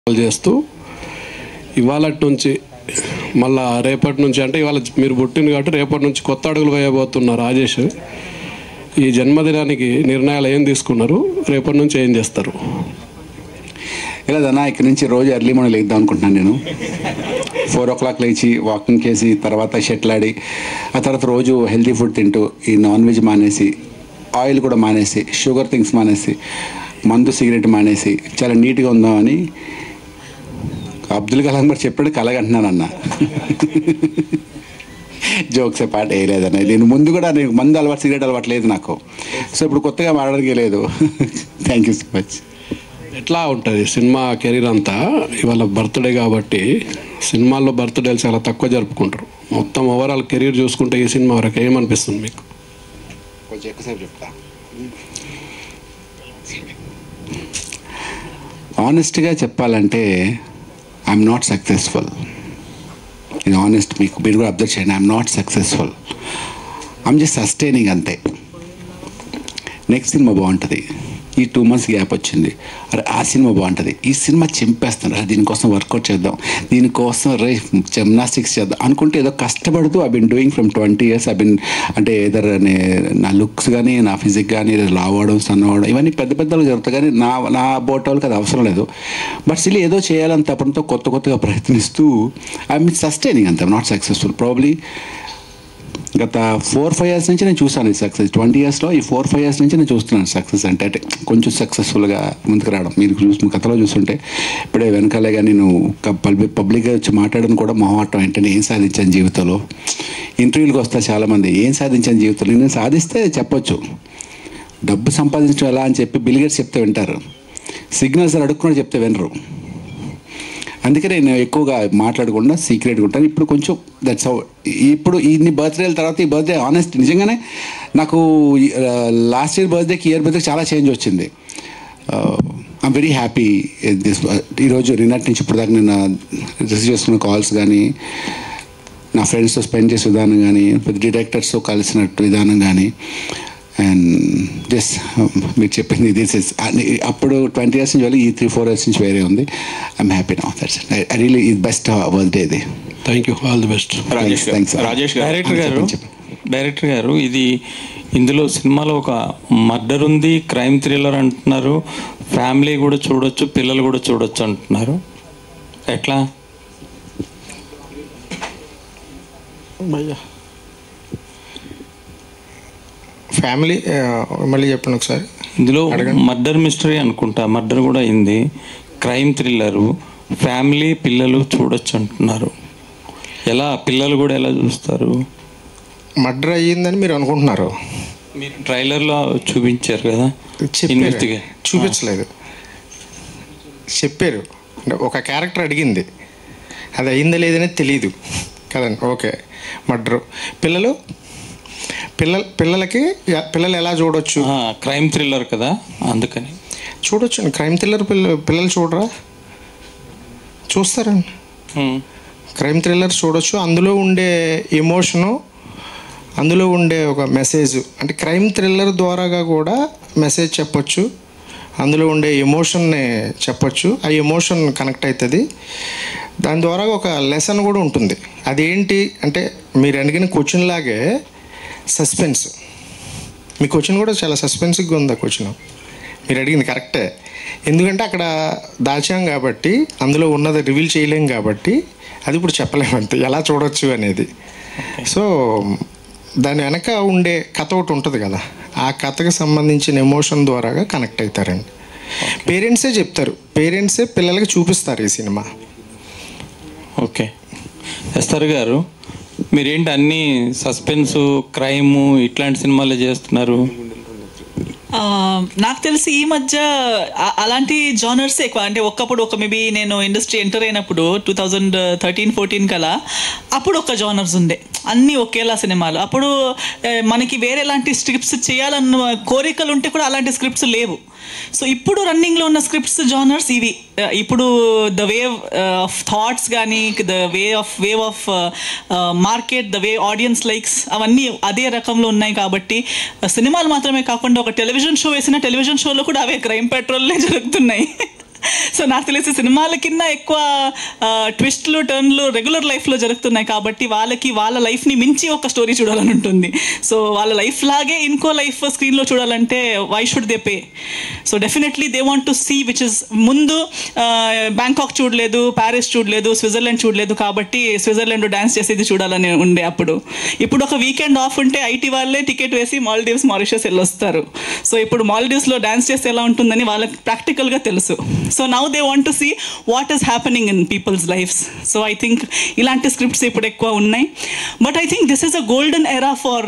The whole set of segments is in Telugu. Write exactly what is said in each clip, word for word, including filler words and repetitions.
చేస్తూ ఇవాళ నుంచి మళ్ళా రేపటి నుంచి అంటే ఇవాళ మీరు పుట్టింది కాబట్టి రేపటి నుంచి కొత్త అడుగులు వేయబోతున్న రాజేష్ ఈ జన్మదినానికి నిర్ణయాలు ఏం తీసుకున్నారు, రేపటి నుంచి ఏం చేస్తారు? ఇలాదన్నా ఇక్కడి నుంచి రోజు ఎర్లీ మార్నింగ్ లేద్దాం అనుకుంటున్నాను. నేను ఫోర్ ఓ క్లాక్ లేచి వాకింగ్ చేసి తర్వాత షటిల్ ఆడి ఆ తర్వాత రోజు హెల్తీ ఫుడ్ తింటూ ఈ నాన్ వెజ్ మానేసి ఆయిల్ కూడా మానేసి షుగర్ థింగ్స్ మానేసి మందు సిగరెట్ మానేసి చాలా నీట్గా ఉందామని అబ్దుల్ కలాం గారు చెప్పాడు, కలగంటున్నాను అన్న. జోక్స్ పాట వేయలేదన్న. నేను ముందు కూడా నేను మందు అలవాటు సిగరెట్ అలవాటు లేదు నాకు. సో ఇప్పుడు కొత్తగా మాడడానికి లేదు. Thank you so much. ఎట్లా ఉంటుంది సినిమా కెరీర్ అంతా? ఇవాళ బర్త్డే కాబట్టి సినిమాల్లో బర్త్డేలు చాలా తక్కువ జరుపుకుంటారు. మొత్తం ఓవరాల్ కెరీర్ చూసుకుంటే ఈ సినిమా వరకు ఏమనిపిస్తుంది మీకు? కొంచెం ఎక్కువసేపు చెప్తా. ఆనెస్ట్గా చెప్పాలంటే ఐఎమ్ నాట్ సక్సెస్ఫుల్. ఇది ఆనెస్ట్, మీకు మీరు కూడా అబ్జర్వ్ చేయండి. I'm not successful, I'm just sustaining అంతే. నెక్స్ట్ సినిమా బాగుంటుంది, ఈ టూ మంత్స్ గ్యాప్ వచ్చింది, అరే ఆ సినిమా బాగుంటుంది, ఈ సినిమా చింపేస్తాను, అరే దీనికోసం వర్కౌట్ చేద్దాం, దీనికోసం రే జిమ్నాస్టిక్స్ చేద్దాం అనుకుంటే ఏదో కష్టపడుతూ I been doing from twenty years I been అంటే ఏదర్ నా లుక్స్ కానీ నా ఫిజిక్ కానీ లావడం సన్నవడం ఇవన్నీ పెద్ద పెద్దలు జరుగుతాయి, కానీ నా నా బోటోళ్ళకి అది అవసరం లేదు. బట్ స్టిల్ ఏదో చేయాలని తప్పడంతో కొత్త కొత్తగా ప్రయత్నిస్తూ ఐఎమ్ సస్టైనింగ్ అంతే, నాట్ సక్సెస్ఫుల్. ప్రాబ్లీ గత ఫోర్ ఫైవ్ ఇయర్స్ నుంచి నేను చూసాను ఈ సక్సెస్. ట్వంటీ ఇయర్స్లో ఈ ఫోర్ ఫైవ్ ఇయర్స్ నుంచి నేను చూస్తున్నాను సక్సెస్ అంటే అంటే కొంచెం సక్సెస్ఫుల్గా ముందుకు రావడం. మీరు చూసి కథలో చూస్తుంటే ఇప్పుడే వెనకాలే కానీ నేను పబ్లిక్ పబ్లిక్గా వచ్చి మాట్లాడడం కూడా మొహమాటం. ఏంటంటే ఏం సాధించాను జీవితంలో, ఇంటర్వ్యూలకు వస్తారు చాలామంది, ఏం సాధించాను జీవితంలో. నేను సాధిస్తే చెప్పొచ్చు, డబ్బు సంపాదించడం ఎలా అని చెప్పి బిల్ గేట్స్ చెప్తే వింటారు, సిగ్నల్స్ అడుక్కుని చెప్తే వినరు. అందుకే నేను ఎక్కువగా మాట్లాడకుండా సీక్రెట్గా ఉంటాను. ఇప్పుడు కొంచెం దట్స్ హౌ. ఇప్పుడు ఇన్ని బర్త్డేల తర్వాత ఈ బర్త్డే ఆనెస్ట్ నిజంగానే నాకు లాస్ట్ ఇయర్ బర్త్డేకి ఇయర్ బర్త్డే చాలా చేంజ్ వచ్చింది. I'm very happy this. ఈరోజు నిన్నటి నుంచి ఇప్పుడు దాకా నేను రిసీవ్ చేసుకున్న కాల్స్ కానీ, నా ఫ్రెండ్స్తో స్పెండ్ చేసే విధానం కానీ, పెద్ద డైరెక్టర్స్తో కలిసినట్టు విధానం కానీ, అండ్ జస్ట్ మీరు చెప్పింది దిస్ ఇస్ అప్పుడు ట్వంటీ ఇయర్స్ నుంచి ఈ త్రీ ఫోర్ ఇయర్స్ నుంచి వేరే ఉంది. I'm happy now. That's I really ఇది బెస్ట్ బర్త్డే ఇది. Thank you, all the best. Rajesh Rajesh director గారు డైరెక్టర్ గారు ఇది ఇందులో సినిమాలో ఒక మర్డర్ ఉంది, క్రైమ్ థ్రిల్లర్ అంటున్నారు, ఫ్యామిలీ కూడా చూడొచ్చు, పిల్లలు కూడా చూడొచ్చు అంటున్నారు. ఎట్లా? ఫ్యామిలీ మళ్ళీ చెప్పండి ఒకసారి. ఇందులో మర్డర్ మిస్టరీ అనుకుంటా, మర్డర్ కూడా అయింది, క్రైమ్ థ్రిల్లరు, ఫ్యామిలీ పిల్లలు చూడొచ్చు అంటున్నారు. ఎలా పిల్లలు కూడా ఎలా చూస్తారు? మర్డర్ అయ్యిందని మీరు అనుకుంటున్నారు? మీరు ట్రైలర్లో చూపించారు కదా, చూపించలేదు, చెప్పారు. అంటే ఒక క్యారెక్టర్ అడిగింది, అది అయిందా లేదనేది తెలియదు కదండి. Okay, murder. పిల్లలు పిల్లల పిల్లలకి పిల్లలు ఎలా చూడొచ్చు? క్రైమ్ థ్రిల్లర్ కదా, అందుకని చూడొచ్చు. క్రైమ్ థ్రిల్లర్ పిల్ల పిల్లలు చూడరా? చూస్తారండి. క్రైమ్ థ్రిల్లర్ చూడొచ్చు. అందులో ఉండే ఎమోషను, అందులో ఉండే ఒక మెసేజ్, అంటే క్రైమ్ థ్రిల్లర్ ద్వారాగా కూడా మెసేజ్ చెప్పొచ్చు, అందులో ఉండే ఎమోషన్ని చెప్పొచ్చు. ఆ ఎమోషన్ కనెక్ట్ అవుతుంది, దాని ద్వారా ఒక లెసన్ కూడా ఉంటుంది. అదేంటి అంటే మీరు అడిగిన క్వశ్చన్ లాగే సస్పెన్స్. మీ క్వశ్చన్ కూడా చాలా సస్పెన్స్గా ఉంది. ఆ క్వశ్చన్ మీరు అడిగింది కరెక్టే, ఎందుకంటే అక్కడ దాచాం కాబట్టి, అందులో ఉన్నది రివీల్ చేయలేం కాబట్టి అది ఇప్పుడు చెప్పలేము అంతే ఎలా చూడొచ్చు అనేది. సో దాని వెనక ఉండే కథ ఒకటి ఉంటుంది కదా, ఆ కథకు సంబంధించిన ఎమోషన్ ద్వారాగా కనెక్ట్ అవుతారండి. పేరెంట్సే చెప్తారు, పేరెంట్సే పిల్లలకి చూపిస్తారు ఈ సినిమా. ఓకే, ఎస్ఆర్ గారు మీరేంటి అన్ని సస్పెన్సు, క్రైము ఇట్లాంటి సినిమాలు చేస్తున్నారు? నాకు తెలిసి ఈ మధ్య అలాంటి జానర్స్ ఎక్కువ. అంటే ఒకప్పుడు ఒక మేబీ నేను ఇండస్ట్రీ ఎంటర్ అయినప్పుడు టూ థౌజండ్ థర్టీన్ ఫోర్టీన్ కలా అప్పుడు ఒక జానర్స్ ఉండే, అన్నీ ఒకేలా సినిమాలు. అప్పుడు మనకి వేరేలాంటి స్క్రిప్ట్స్ చేయాలన్న కోరికలు ఉంటే కూడా అలాంటి స్క్రిప్ట్స్ లేవు. సో ఇప్పుడు రన్నింగ్లో ఉన్న స్క్రిప్ట్స్ జానర్స్ ఇవి. ఇప్పుడు ద వేవ్ ఆఫ్ థాట్స్ కానీ, the way of wave of market, the way audience likes, అవన్నీ అదే రకంలో ఉన్నాయి. కాబట్టి సినిమాలు మాత్రమే కాకుండా ఒక టెలివిజన్ షో వేసిన టెలివిజన్ షోలో కూడా అవే క్రైమ్ పెట్రోల్లే జరుగుతున్నాయి. సో నాకు తెలిసి సినిమాల కింద ఎక్కువ ట్విస్ట్లు టర్న్లు రెగ్యులర్ లైఫ్లో జరుగుతున్నాయి కాబట్టి వాళ్ళకి వాళ్ళ లైఫ్ని మించి ఒక స్టోరీ చూడాలని ఉంటుంది. సో వాళ్ళ లైఫ్ లాగే ఇంకో లైఫ్ స్క్రీన్లో చూడాలంటే why should they pay? So definitely they want to see which is ముందు బ్యాంకాక్ చూడలేదు, ప్యారిస్ చూడలేదు, స్విట్జర్లాండ్ చూడలేదు కాబట్టి స్విట్జర్లాండ్ డాన్స్ చేసేది చూడాలని ఉండే అప్పుడు. ఇప్పుడు ఒక వీకెండ్ ఆఫ్ ఉంటే ఐటీ వాళ్ళే టికెట్ వేసి మాల్దీవ్స్, మారిషస్ వెళ్ళొస్తారు. సో ఇప్పుడు మాల్దీవ్స్లో డాన్స్ చేస్తే ఎలా ఉంటుందని వాళ్ళకి ప్రాక్టికల్గా తెలుసు. So now they want to see what is happening in people's lifes. So I think ఇలాంటి స్క్రిప్ట్స్ ఇప్పుడు ఎక్కువ ఉన్నాయి. But I think this is a golden era for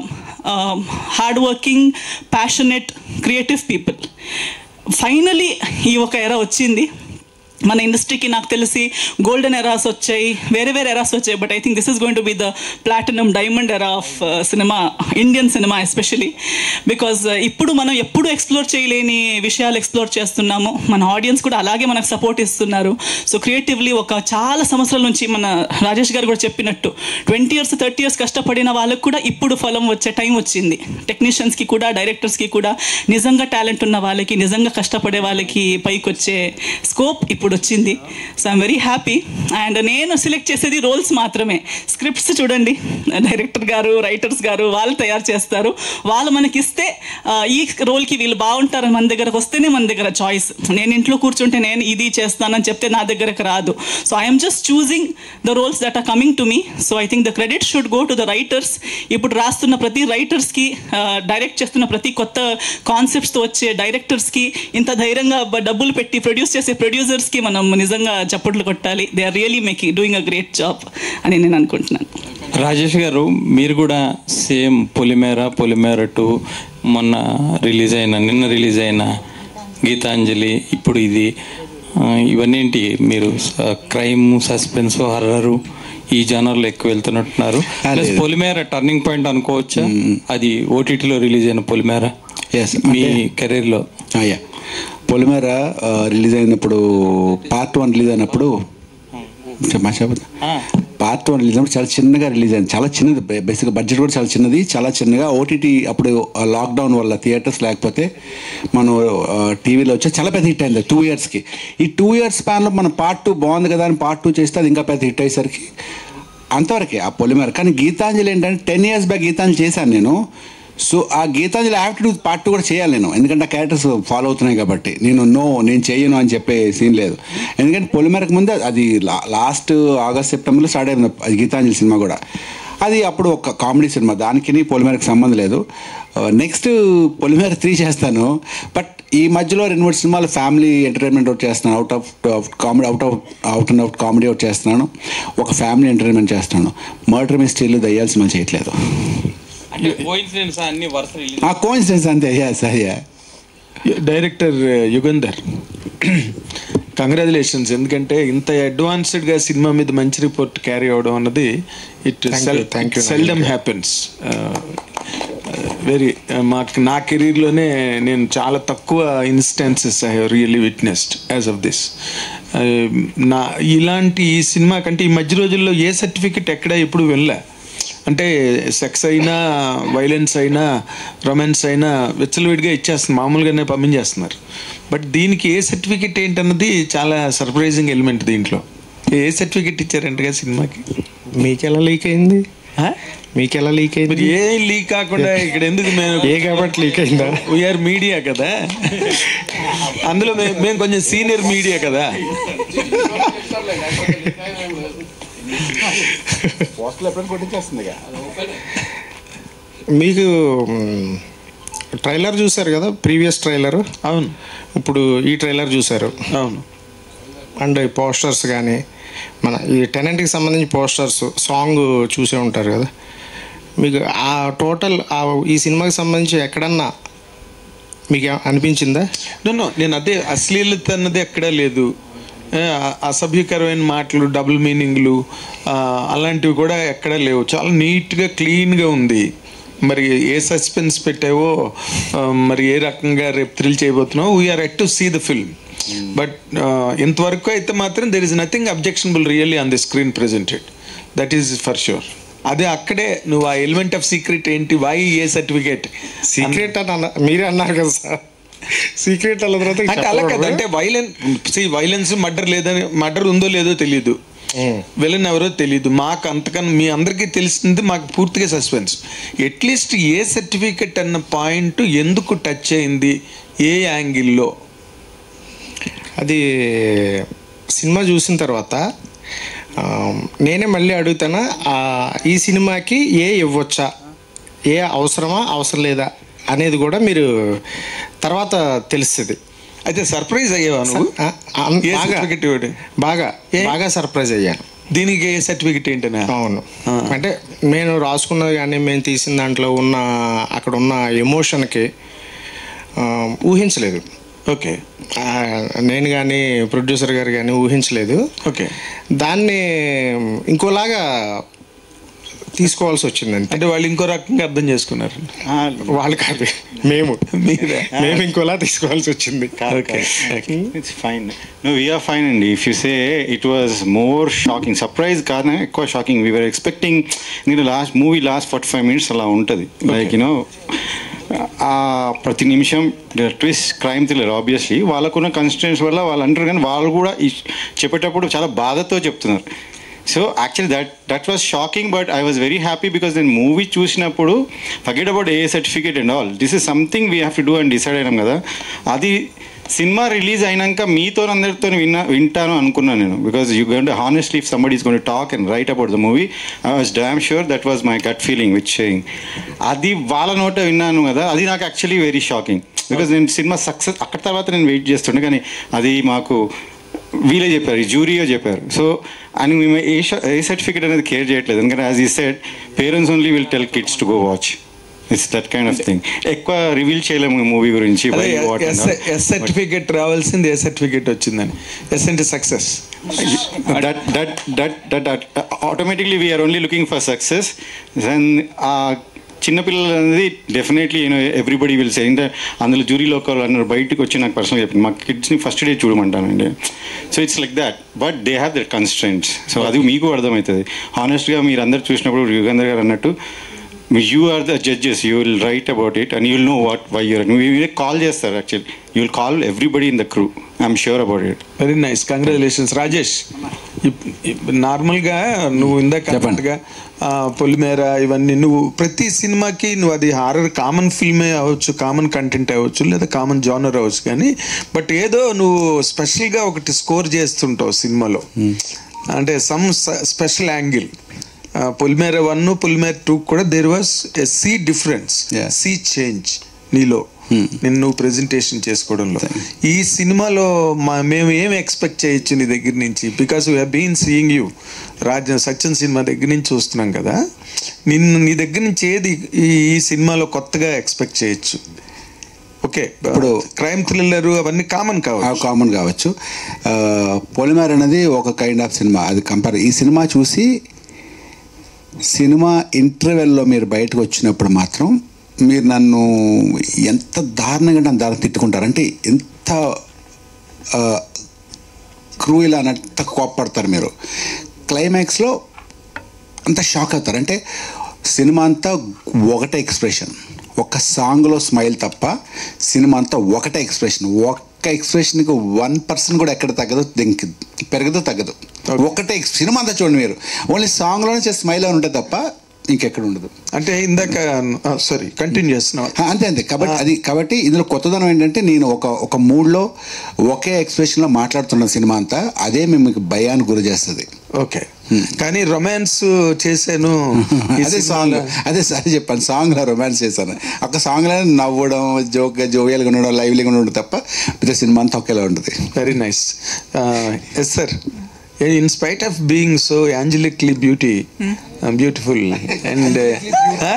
hard working, passionate, creative people. Finally ఈ ఒక ఎరా వచ్చింది మన ఇండస్ట్రీకి. నాకు తెలిసి గోల్డెన్ ఎరాస్ వచ్చాయి, వేరే వేరే ఎరాస్ వచ్చాయి. But I think this is going to be the platinum diamond era of cinema, Indian cinema especially. Because ఇప్పుడు మనం ఎప్పుడు ఎక్స్ప్లోర్ చేయలేని విషయాలు ఎక్స్ప్లోర్ చేస్తున్నాము. మన ఆడియన్స్ కూడా అలాగే మనకు సపోర్ట్ ఇస్తున్నారు. సో క్రియేటివ్లీ ఒక చాలా సంవత్సరాల నుంచి మన రాజేష్ గారు కూడా చెప్పినట్టు ట్వంటీ ఇయర్స్ థర్టీ ఇయర్స్ కష్టపడిన వాళ్ళకు కూడా ఇప్పుడు ఫలం వచ్చే టైం వచ్చింది. టెక్నీషియన్స్కి కూడా, డైరెక్టర్స్కి కూడా, నిజంగా టాలెంట్ ఉన్న వాళ్ళకి, నిజంగా కష్టపడే వాళ్ళకి పైకి వచ్చే స్కోప్ ఇప్పుడు వచ్చింది. So I'm very happy. And నేను సెలెక్ట్ చేసేది రోల్స్ మాత్రమే. స్క్రిప్ట్స్ చూడండి, డైరెక్టర్ గారు, రైటర్స్ గారు వాళ్ళు తయారు చేస్తారు. వాళ్ళు మనకి ఇస్తే ఈ రోల్కి వీళ్ళు బాగుంటారని మన దగ్గరకు వస్తేనే మన దగ్గర చాయిస్. నేను ఇంట్లో కూర్చుంటే నేను ఇది చేస్తానని చెప్తే నా దగ్గరకు రాదు. So I'm just choosing the roles that are coming to me. So I think the credit should go to the writers. ఇప్పుడు రాస్తున్న ప్రతి రైటర్స్కి, డైరెక్ట్ చేస్తున్న ప్రతి కొత్త కాన్సెప్ట్స్తో వచ్చే డైరెక్టర్స్కి, ఇంత ధైర్యంగా డబ్బులు పెట్టి ప్రొడ్యూస్ చేసే ప్రొడ్యూసర్స్కి మనం నిజంగా చప్పట్లు కొట్టాలి. They are really making doing a great job అని నేను అనుకుంటున్నాను. రాజేష్ గారు, మీరు కూడా సేమ్ పొలిమేర, పొలిమేర టూ, మొన్న రిలీజ్ అయిన, నిన్న రిలీజ్ అయిన గీతాంజలి, ఇప్పుడు ఇది, ఇవన్నీ మీరు క్రైమ్, సస్పెన్స్, హర్రరు ఈ జానర్లో ఎక్కువ వెళ్తున్నట్టున్నారు. ప్లస్ పొలిమేర టర్నింగ్ పాయింట్ అనుకోవచ్చా? అది ఓటీటీలో రిలీజ్ అయిన పొలిమేర మీ కెరీర్లో. పొలిమేర రిలీజ్ అయినప్పుడు, పార్ట్ వన్ రిలీజ్ అయినప్పుడు పార్ట్ వన్ రిలీజ్ అయినప్పుడు చాలా చిన్నగా రిలీజ్ అయింది. చాలా చిన్నది, బేసిక్గా బడ్జెట్ కూడా చాలా చిన్నది, చాలా చిన్నగా. ఓటీటీ అప్పుడు లాక్డౌన్ వల్ల థియేటర్స్ లేకపోతే మనం టీవీలో వచ్చి చాలా పెద్ద హిట్ అయింది టూ ఇయర్స్కి. ఈ టూ ఇయర్స్ స్పాన్లో మనం పార్ట్ టూ బాగుంది కదా అని పార్ట్ టూ చేస్తే అది ఇంకా పెద్ద హిట్ అయ్యేసరికి అంతవరకే ఆ పొలిమేర. కానీ గీతాంజలి ఏంటంటే టెన్ ఇయర్స్ బ్యాక్ గీతాంజలి చేశాను నేను. సో ఆ Geethanjali have to do part two కూడా చేయాలి నేను, ఎందుకంటే ఆ క్యారెక్టర్స్ ఫాలో అవుతున్నాయి కాబట్టి. నేను నో నేను చేయను అని చెప్పే సీన్ లేదు. ఎందుకంటే పొలిమేరకు ముందే అది లాస్ట్ ఆగస్ట్ సెప్టెంబర్లో స్టార్ట్ అయింది అది గీతాంజలి సినిమా కూడా. అది అప్పుడు ఒక కామెడీ సినిమా, దానికి పొలిమేరకు సంబంధం లేదు. నెక్స్ట్ పొలిమేర త్రీ చేస్తాను. బట్ ఈ మధ్యలో రెండు మూడు సినిమాలు ఫ్యామిలీ ఎంటర్టైన్మెంట్ ఒకటి చేస్తున్నాను, out of comedy, out of out and out comedy ఒకటి చేస్తున్నాను, ఒక ఫ్యామిలీ ఎంటర్టైన్మెంట్ చేస్తున్నాను. మర్డర్ మిస్టరీలు, దయ్యాల సినిమా చేయట్లేదు. కోఇన్సిడెన్స్ అంతే. Director Yugandhar, congratulations. ఎందుకంటే ఇంత అడ్వాన్స్డ్గా సినిమా మీద మంచి రిపోర్ట్ క్యారీ అవడం అన్నది ఇట్ సెల్డమ్ హ్యాపెన్స్. వెరీ మాకు నా కెరీర్లోనే నేను చాలా తక్కువ instances I have really witnessed as of this. నా ఇలాంటి ఈ సినిమా కంటే ఈ మధ్య రోజుల్లో ఏ సర్టిఫికెట్ ఎక్కడ ఎప్పుడు వెళ్ళా. అంటే సెక్స్ అయినా, వైలెన్స్ అయినా, రొమాన్స్ అయినా విచ్చలవిడిగా ఇచ్చేస్తున్నారు, మామూలుగానే పంపించేస్తున్నారు. బట్ దీనికి ఏ సర్టిఫికెట్ ఏంటన్నది చాలా సర్ప్రైజింగ్ ఎలిమెంట్ దీంట్లో. ఏ సర్టిఫికెట్ ఇచ్చారంటగా సినిమాకి? మీకెలా లీక్ అయింది? మీకెలా లీక్ అయింది? ఏ లీక్ కాకుండా ఇక్కడ ఎందుకు? మేము ఏ కాబట్టి లీక్ అయిందా? వీఆర్ మీడియా కదా, అందులో మేము మేము కొంచెం సీనియర్ మీడియా కదా. మీకు ట్రైలర్ చూసారు కదా, ప్రీవియస్ ట్రైలర్. అవును. ఇప్పుడు ఈ ట్రైలర్ చూసారు. అవును. అండ్ పోస్టర్స్ కానీ, మన ఈ టెనెంట్కి సంబంధించి పోస్టర్స్, సాంగ్ చూసే ఉంటారు కదా. మీకు ఆ టోటల్ ఈ సినిమాకి సంబంధించి ఎక్కడన్నా మీకు అనిపించిందా? నో, నేను అదే అశ్లీలత అన్నది ఎక్కడా లేదు. అసభ్యకరమైన మాటలు, డబుల్ మీనింగ్లు అలాంటివి కూడా ఎక్కడా లేవు. చాలా నీట్గా, క్లీన్గా ఉంది. మరి ఏ సస్పెన్స్ పెట్టావో, మరి ఏ రకంగా రేపు థ్రిల్ చేయబోతున్నావు, we're yet to see the film. But ఇంతవరకు అయితే మాత్రం there is nothing objectionable really on the screen presented. That is for sure. అదే అక్కడే నువ్వు ఆ ఎలిమెంట్ ఆఫ్ సీక్రెట్ ఏంటి, వై ఏ సర్టిఫికేట్ సీక్రెట్ అని అన్న మీరే అన్నారు కదా సార్. సీక్రెట్ అన్న తర్వాత అంటే అలా కదా, అంటే వైలెన్స్ వైలెన్స్ మర్డర్ లేదని, మర్డర్ ఉందో లేదో తెలియదు, విలన్ ఎవరో తెలియదు మాకు, అంతకన్నా మీ అందరికీ తెలిసింది మాకు పూర్తిగా సస్పెన్స్. అట్లీస్ట్ ఏ సర్టిఫికెట్ అన్న పాయింట్ ఎందుకు టచ్ అయింది, ఏ యాంగిల్లో? అది సినిమా చూసిన తర్వాత నేనే మళ్ళీ అడుగుతానా, ఈ సినిమాకి ఏ ఇవ్వచ్చా, ఏ అవసరమా అవసరం లేదా అనేది కూడా మీరు తర్వాత తెలుస్తుంది. అయితే సర్ప్రైజ్ అయ్యావా నువ్వు? బాగా బాగా బాగా సర్ప్రైజ్ అయ్యాను. దీనికి ఏ సర్టిఫికెట్ ఏంటనే? అవును, అంటే నేను రాసుకున్నది కానీ మేము తీసిన దాంట్లో ఉన్న అక్కడ ఉన్న ఎమోషన్కి ఊహించలేదు. ఓకే, నేను కానీ ప్రొడ్యూసర్ గారు కానీ ఊహించలేదు. ఓకే, దాన్ని ఇంకోలాగా తీసుకోవాల్సి వచ్చిందంటే, అంటే వాళ్ళు ఇంకో రకంగా అర్థం చేసుకున్నారు. వాళ్ళు కాదు, మేము మేము ఇంకోలా తీసుకోవాల్సి వచ్చింది. It's fine, no we're fine అండి. If you say it was more shocking, surprise కాదు ఎక్కువ షాకింగ్. వీ వర్ ఎక్స్పెక్టింగ్ నేను last movie last forty five minutes అలా ఉంటుంది, లైక్ యూనో ప్రతి నిమిషం ట్విస్ట్, క్రైమ్ థ్రిల్లర్. ఆబ్వియస్లీ వాళ్ళకున్న కన్స్టెంట్స్ వల్ల వాళ్ళు అంటారు, కానీ వాళ్ళు కూడా చెప్పేటప్పుడు చాలా బాధతో చెప్తున్నారు. So actually that that was shocking, but I was very happy because నేను మూవీ చూసినప్పుడు forget about A certificate and all, this is something we have to do అని డిసైడ్ అయినాం కదా. అది సినిమా రిలీజ్ అయినాక మీతో అందరితో విన్నా వింటాను అనుకున్నాను నేను, because you gonna honestly if somebody is gonna talk and write about the movie, I was damn sure that was my gut feeling which saying. అది వాళ్ళ నోట విన్నాను కదా, అది నాకు యాక్చువల్లీ వెరీ షాకింగ్, బికాస్ నేను సినిమా సక్సెస్ అక్కడ తర్వాత నేను వెయిట్ చేస్తుండే, కానీ అది మాకు వీలే చెప్పారు, ఈ జ్యూరీయో చెప్పారు. సో అని మేము ఏ ఏ సర్టిఫికేట్ అనేది కేర్ చేయట్లేదు, ఎందుకంటే as he said parents only will tell kids to go watch, it's that kind of thing. ఎక్కువ రివీల్ చేయలేము మూవీ గురించి. ఎస్ సర్టిఫికేట్ రావాల్సింది ఏ సర్టిఫికేట్ వచ్చిందని, ఎస్ అంటే success. That that that that automatically we're only looking for success. And ఆ చిన్నపిల్లలు అనేది definitely you know everybody will say, ఇంకా అందులో జ్యూరీలో ఒక అన్నారు బయటకు వచ్చి నాకు పర్సనల్ చెప్పింది, మా కిడ్స్ని ఫస్ట్ డే చూడమంటానండి. So it's like that, but they have that constraints. So అది మీకు అర్థమవుతుంది. హానెస్ట్గా మీరు అందరు చూసినప్పుడు యుగంధర్ గారు అన్నట్టు you are the judges, you will write about it and you will know what why your. మీరే కాల్ చేస్తారు actually, you will call everybody in the crew, I'm sure about it. Very nice, congratulations. Rajesh, నార్మల్గా నువ్వు ఇందాక చెప్పండిగా పొలిమేర ఇవన్నీ నువ్వు ప్రతి సినిమాకి నువ్వు అది హారర్ కామన్ ఫిల్మే అవ్వచ్చు, కామన్ కంటెంట్ అవ్వచ్చు, లేదా కామన్ జానర్ అవ్వచ్చు, కానీ బట్ ఏదో నువ్వు స్పెషల్గా ఒకటి స్కోర్ చేస్తుంటావు సినిమాలో, అంటే some special angle. Polimera one Polimera two కూడా there was a sea difference, sea change నీలో నేను నువ్వు ప్రెజెంటేషన్ చేసుకోవడంలో. ఈ సినిమాలో మా మేము ఏం ఎక్స్పెక్ట్ చేయొచ్చు నీ దగ్గర నుంచి, because we been seeing you Raj Satyan cinema దగ్గర నుంచి చూస్తున్నాం కదా, నిన్ను నీ దగ్గర నుంచి ఏది ఈ సినిమాలో కొత్తగా ఎక్స్పెక్ట్ చేయొచ్చు? ఓకే, ఇప్పుడు క్రైమ్ థ్రిల్లర్ అవన్నీ కామన్ కావచ్చు కామన్ కావచ్చు పొలిమేర అనేది ఒక కైండ్ ఆఫ్ సినిమా, అది కంపేర్. ఈ సినిమా చూసి సినిమా ఇంటర్వెల్లో మీరు బయటకు వచ్చినప్పుడు మాత్రం మీరు నన్ను ఎంత దారుణంగా నన్ను దారుణం తిట్టుకుంటారు, అంటే ఎంత క్రూయల్ అంత కోప్పడతారు మీరు. క్లైమాక్స్లో అంత షాక్ అవుతారు, అంటే సినిమా అంతా ఒకటే ఎక్స్ప్రెషన్, ఒక సాంగ్లో స్మైల్ తప్ప సినిమా అంతా ఒకటే ఎక్స్ప్రెషన్. ఒక్క ఎక్స్ప్రెషన్కి వన్ పర్సెంట్ కూడా ఎక్కడ తగ్గదు, దీనికి పెరగదు తగ్గదు, ఒకటే సినిమా అంతా చూడండి మీరు. ఓన్లీ సాంగ్లోనే స్మైల్ అని ఉంటుంది తప్ప ఇంకెక్కడ ఉండదు. అంటే ఇందాక సారీ కంటిన్యూ చేస్తున్నాం అంతే అంతే కాబట్టి అది కాబట్టి ఇందులో కొత్తదనం ఏంటంటే నేను ఒక ఒక మూడ్లో ఒకే ఎక్స్ప్రెషన్లో మాట్లాడుతున్న సినిమా అంతా, అదే మీకు భయానికి గురి చేస్తుంది. ఓకే, కానీ రొమాన్స్ చేశాను అదే సాంగ్, అదే సరే చెప్పాను, సాంగ్లో రొమాన్స్ చేశాను. ఒక సాంగ్లో నవ్వడం, జోక్గా జోవియల్గా ఉండడం, లైవ్లీగా ఉండడం తప్ప పెద్ద సినిమా అంతా ఒకేలా ఉంటుంది. Very nice. Yes sir, in spite of being so angelically beauty hmm? uh, beautiful and uh, huh?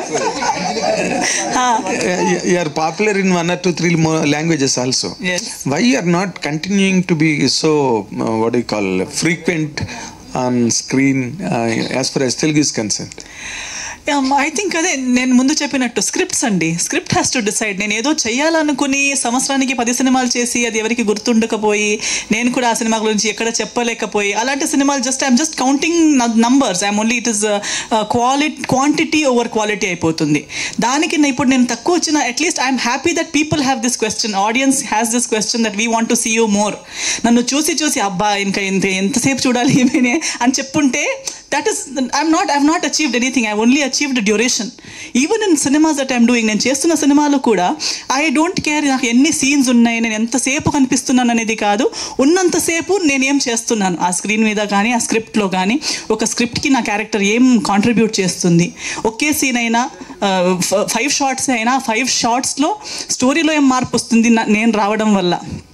you are popular in one or two three more languages also. Yes. Why you are not continuing to be so uh, what do you call frequent on screen uh, as far as Telugu is concerned? I think అదే నేను ముందు చెప్పినట్టు స్క్రిప్ట్స్ అండి. Script has to decide. నేను ఏదో చెయ్యాలనుకుని సంవత్సరానికి పది సినిమాలు చేసి అది ఎవరికి గుర్తుండకపోయి నేను కూడా ఆ సినిమా గురించి ఎక్కడ చెప్పలేకపోయి అలాంటి సినిమాలు just I'm just counting numbers. I'm only it is quality quantity over quality అయిపోతుంది. దానికి ఇప్పుడు నేను తక్కువ వచ్చిన at least I'm happy that people have this question, audience has this question that we want to see you more. నన్ను చూసి చూసి అబ్బా ఇంకా ఎంత ఎంతసేపు చూడాలి ఏమైనా అని చెప్పుంటే that is I'm not I've not achieved anything. I've only achieved a duration. Even in cinemas that I'm doing, నేను చేస్తున్న సినిమాలు కూడా ఐ డోంట్ కేర్ నాకు ఎన్ని సీన్స్ ఉన్నాయి, నేను ఎంతసేపు కనిపిస్తున్నాను అనేది కాదు, ఉన్నంతసేపు నేనేం చేస్తున్నాను ఆ స్క్రీన్ మీద కానీ ఆ స్క్రిప్ట్లో కానీ. ఒక స్క్రిప్ట్కి నా క్యారెక్టర్ ఏం కాంట్రిబ్యూట్ చేస్తుంది. ఒకే సీన్ అయినా ఫైవ్ షార్ట్స్ అయినా ఫైవ్ షార్ట్స్లో స్టోరీలో ఏం మార్పు వస్తుంది నేను రావడం వల్ల.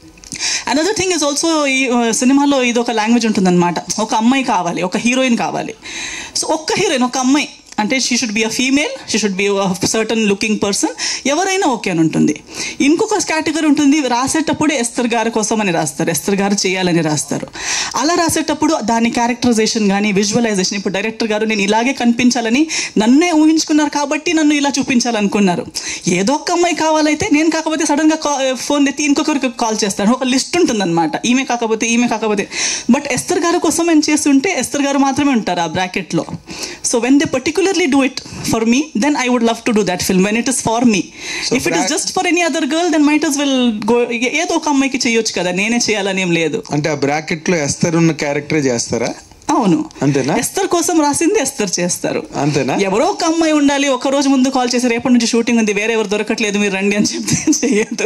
అనదర్ థింగ్ ఇస్ ఆల్సో ఈ సినిమాలో ఇది ఒక లాంగ్వేజ్ ఉంటుందన్నమాట. ఒక అమ్మాయి కావాలి, ఒక హీరోయిన్ కావాలి. సో ఒక్క హీరోయిన్ ఒక అమ్మాయి అంటే she should be a female, she should be certain looking person, ఎవరైనా ఓకే అని ఉంటుంది. ఇంకొక కేటగిరీ ఉంటుంది, రాసేటప్పుడే ఎస్తర్ గారి కోసం అని రాస్తారు, ఎస్తర్ గారు చేయాలని రాస్తారు. అలా రాసేటప్పుడు దాని క్యారెక్టరైజేషన్ కానీ విజువలైజేషన్, ఇప్పుడు డైరెక్టర్ గారు నేను ఇలాగే కనిపించాలని నన్నే ఊహించుకున్నారు కాబట్టి నన్ను ఇలా చూపించాలనుకున్నారు. ఏదో ఒక అమ్మాయి కావాలైతే నేను కాకపోతే సడన్గా కా ఫోన్ ఎత్తి ఇంకొకరికి కాల్ చేస్తాను, ఒక లిస్ట్ ఉంటుందన్నమాట, ఈమె కాకపోతే ఈమె కాకపోతే. బట్ ఎస్తర్ గారి కోసం నేను చేస్తుంటే ఎస్తర్ గారు మాత్రమే ఉంటారు ఆ బ్రాకెట్లో. So when they particular do it for me, then I would love to do that film when it is for me. So if it is just for any other girl, then might as well go ఏదో ఒక అమ్మాయికి చేయొచ్చు కదా, నేనే చేయాలని ఏం లేదు. అంటే ఆ బ్రాకెట్ లో ఎస్తర్ ఉన్న క్యారెక్టరే చేస్తారా? అవును, అంతేనా? ఎస్తర్ కోసం రాసింది ఎస్తర్ చేస్తారు. అంతేనా? ఎవరో ఒక అమ్మాయి ఉండాలి, ఒక రోజు ముందు కాల్ చేసి రేపటి నుంచి షూటింగ్ ఉంది, వేరే ఎవరు దొరకట్లేదు మీరు రండి అని చెప్తే చేయదు.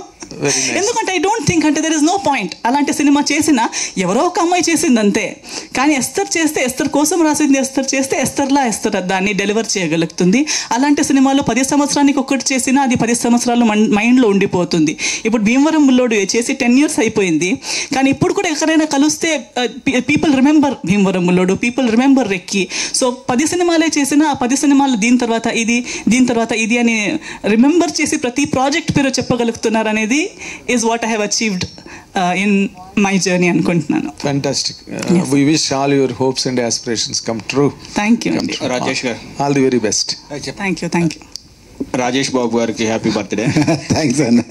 ఎందుకంటే ఐ డోంట్ థింక్ అంటే దెర్ ఇస్ నో పాయింట్. అలాంటి సినిమా చేసినా ఎవరో ఒక అమ్మాయి చేసింది అంతే. కానీ ఎస్తర్ చేస్తే ఎస్తర్ కోసం రాసింది ఎస్తర్ చేస్తే ఎస్తర్లా ఎస్తర్ దాన్ని డెలివర్ చేయగలుగుతుంది. అలాంటి సినిమాలో పది సంవత్సరానికి ఒక్కటి చేసినా అది పది సంవత్సరాలు మైండ్లో ఉండిపోతుంది. ఇప్పుడు భీమవరం బుల్లోడు చేసి టెన్ ఇయర్స్ అయిపోయింది, కానీ ఇప్పుడు కూడా ఎక్కడైనా కలిస్తే people remember Bhimavaram Bullodu, people remember Recce. So పది సినిమాలే చేసినా ఆ పది సినిమాలు దీని తర్వాత ఇది దీని తర్వాత ఇది అని రిమెంబర్ చేసి ప్రతి ప్రాజెక్ట్ పేరు చెప్పగలుగుతున్నారు అనేది is what I have achieved uh, in my journey అనుకుంటున్నాను. Fantastic. Uh, yes. We wish all your hopes and aspirations come true. Thank you. Rajesh గారు, all the very best. Thank you, thank you. Rajesh బాబు గారికి హ్యాపీ బర్త్డే. థ్యాంక్స్ అన్న.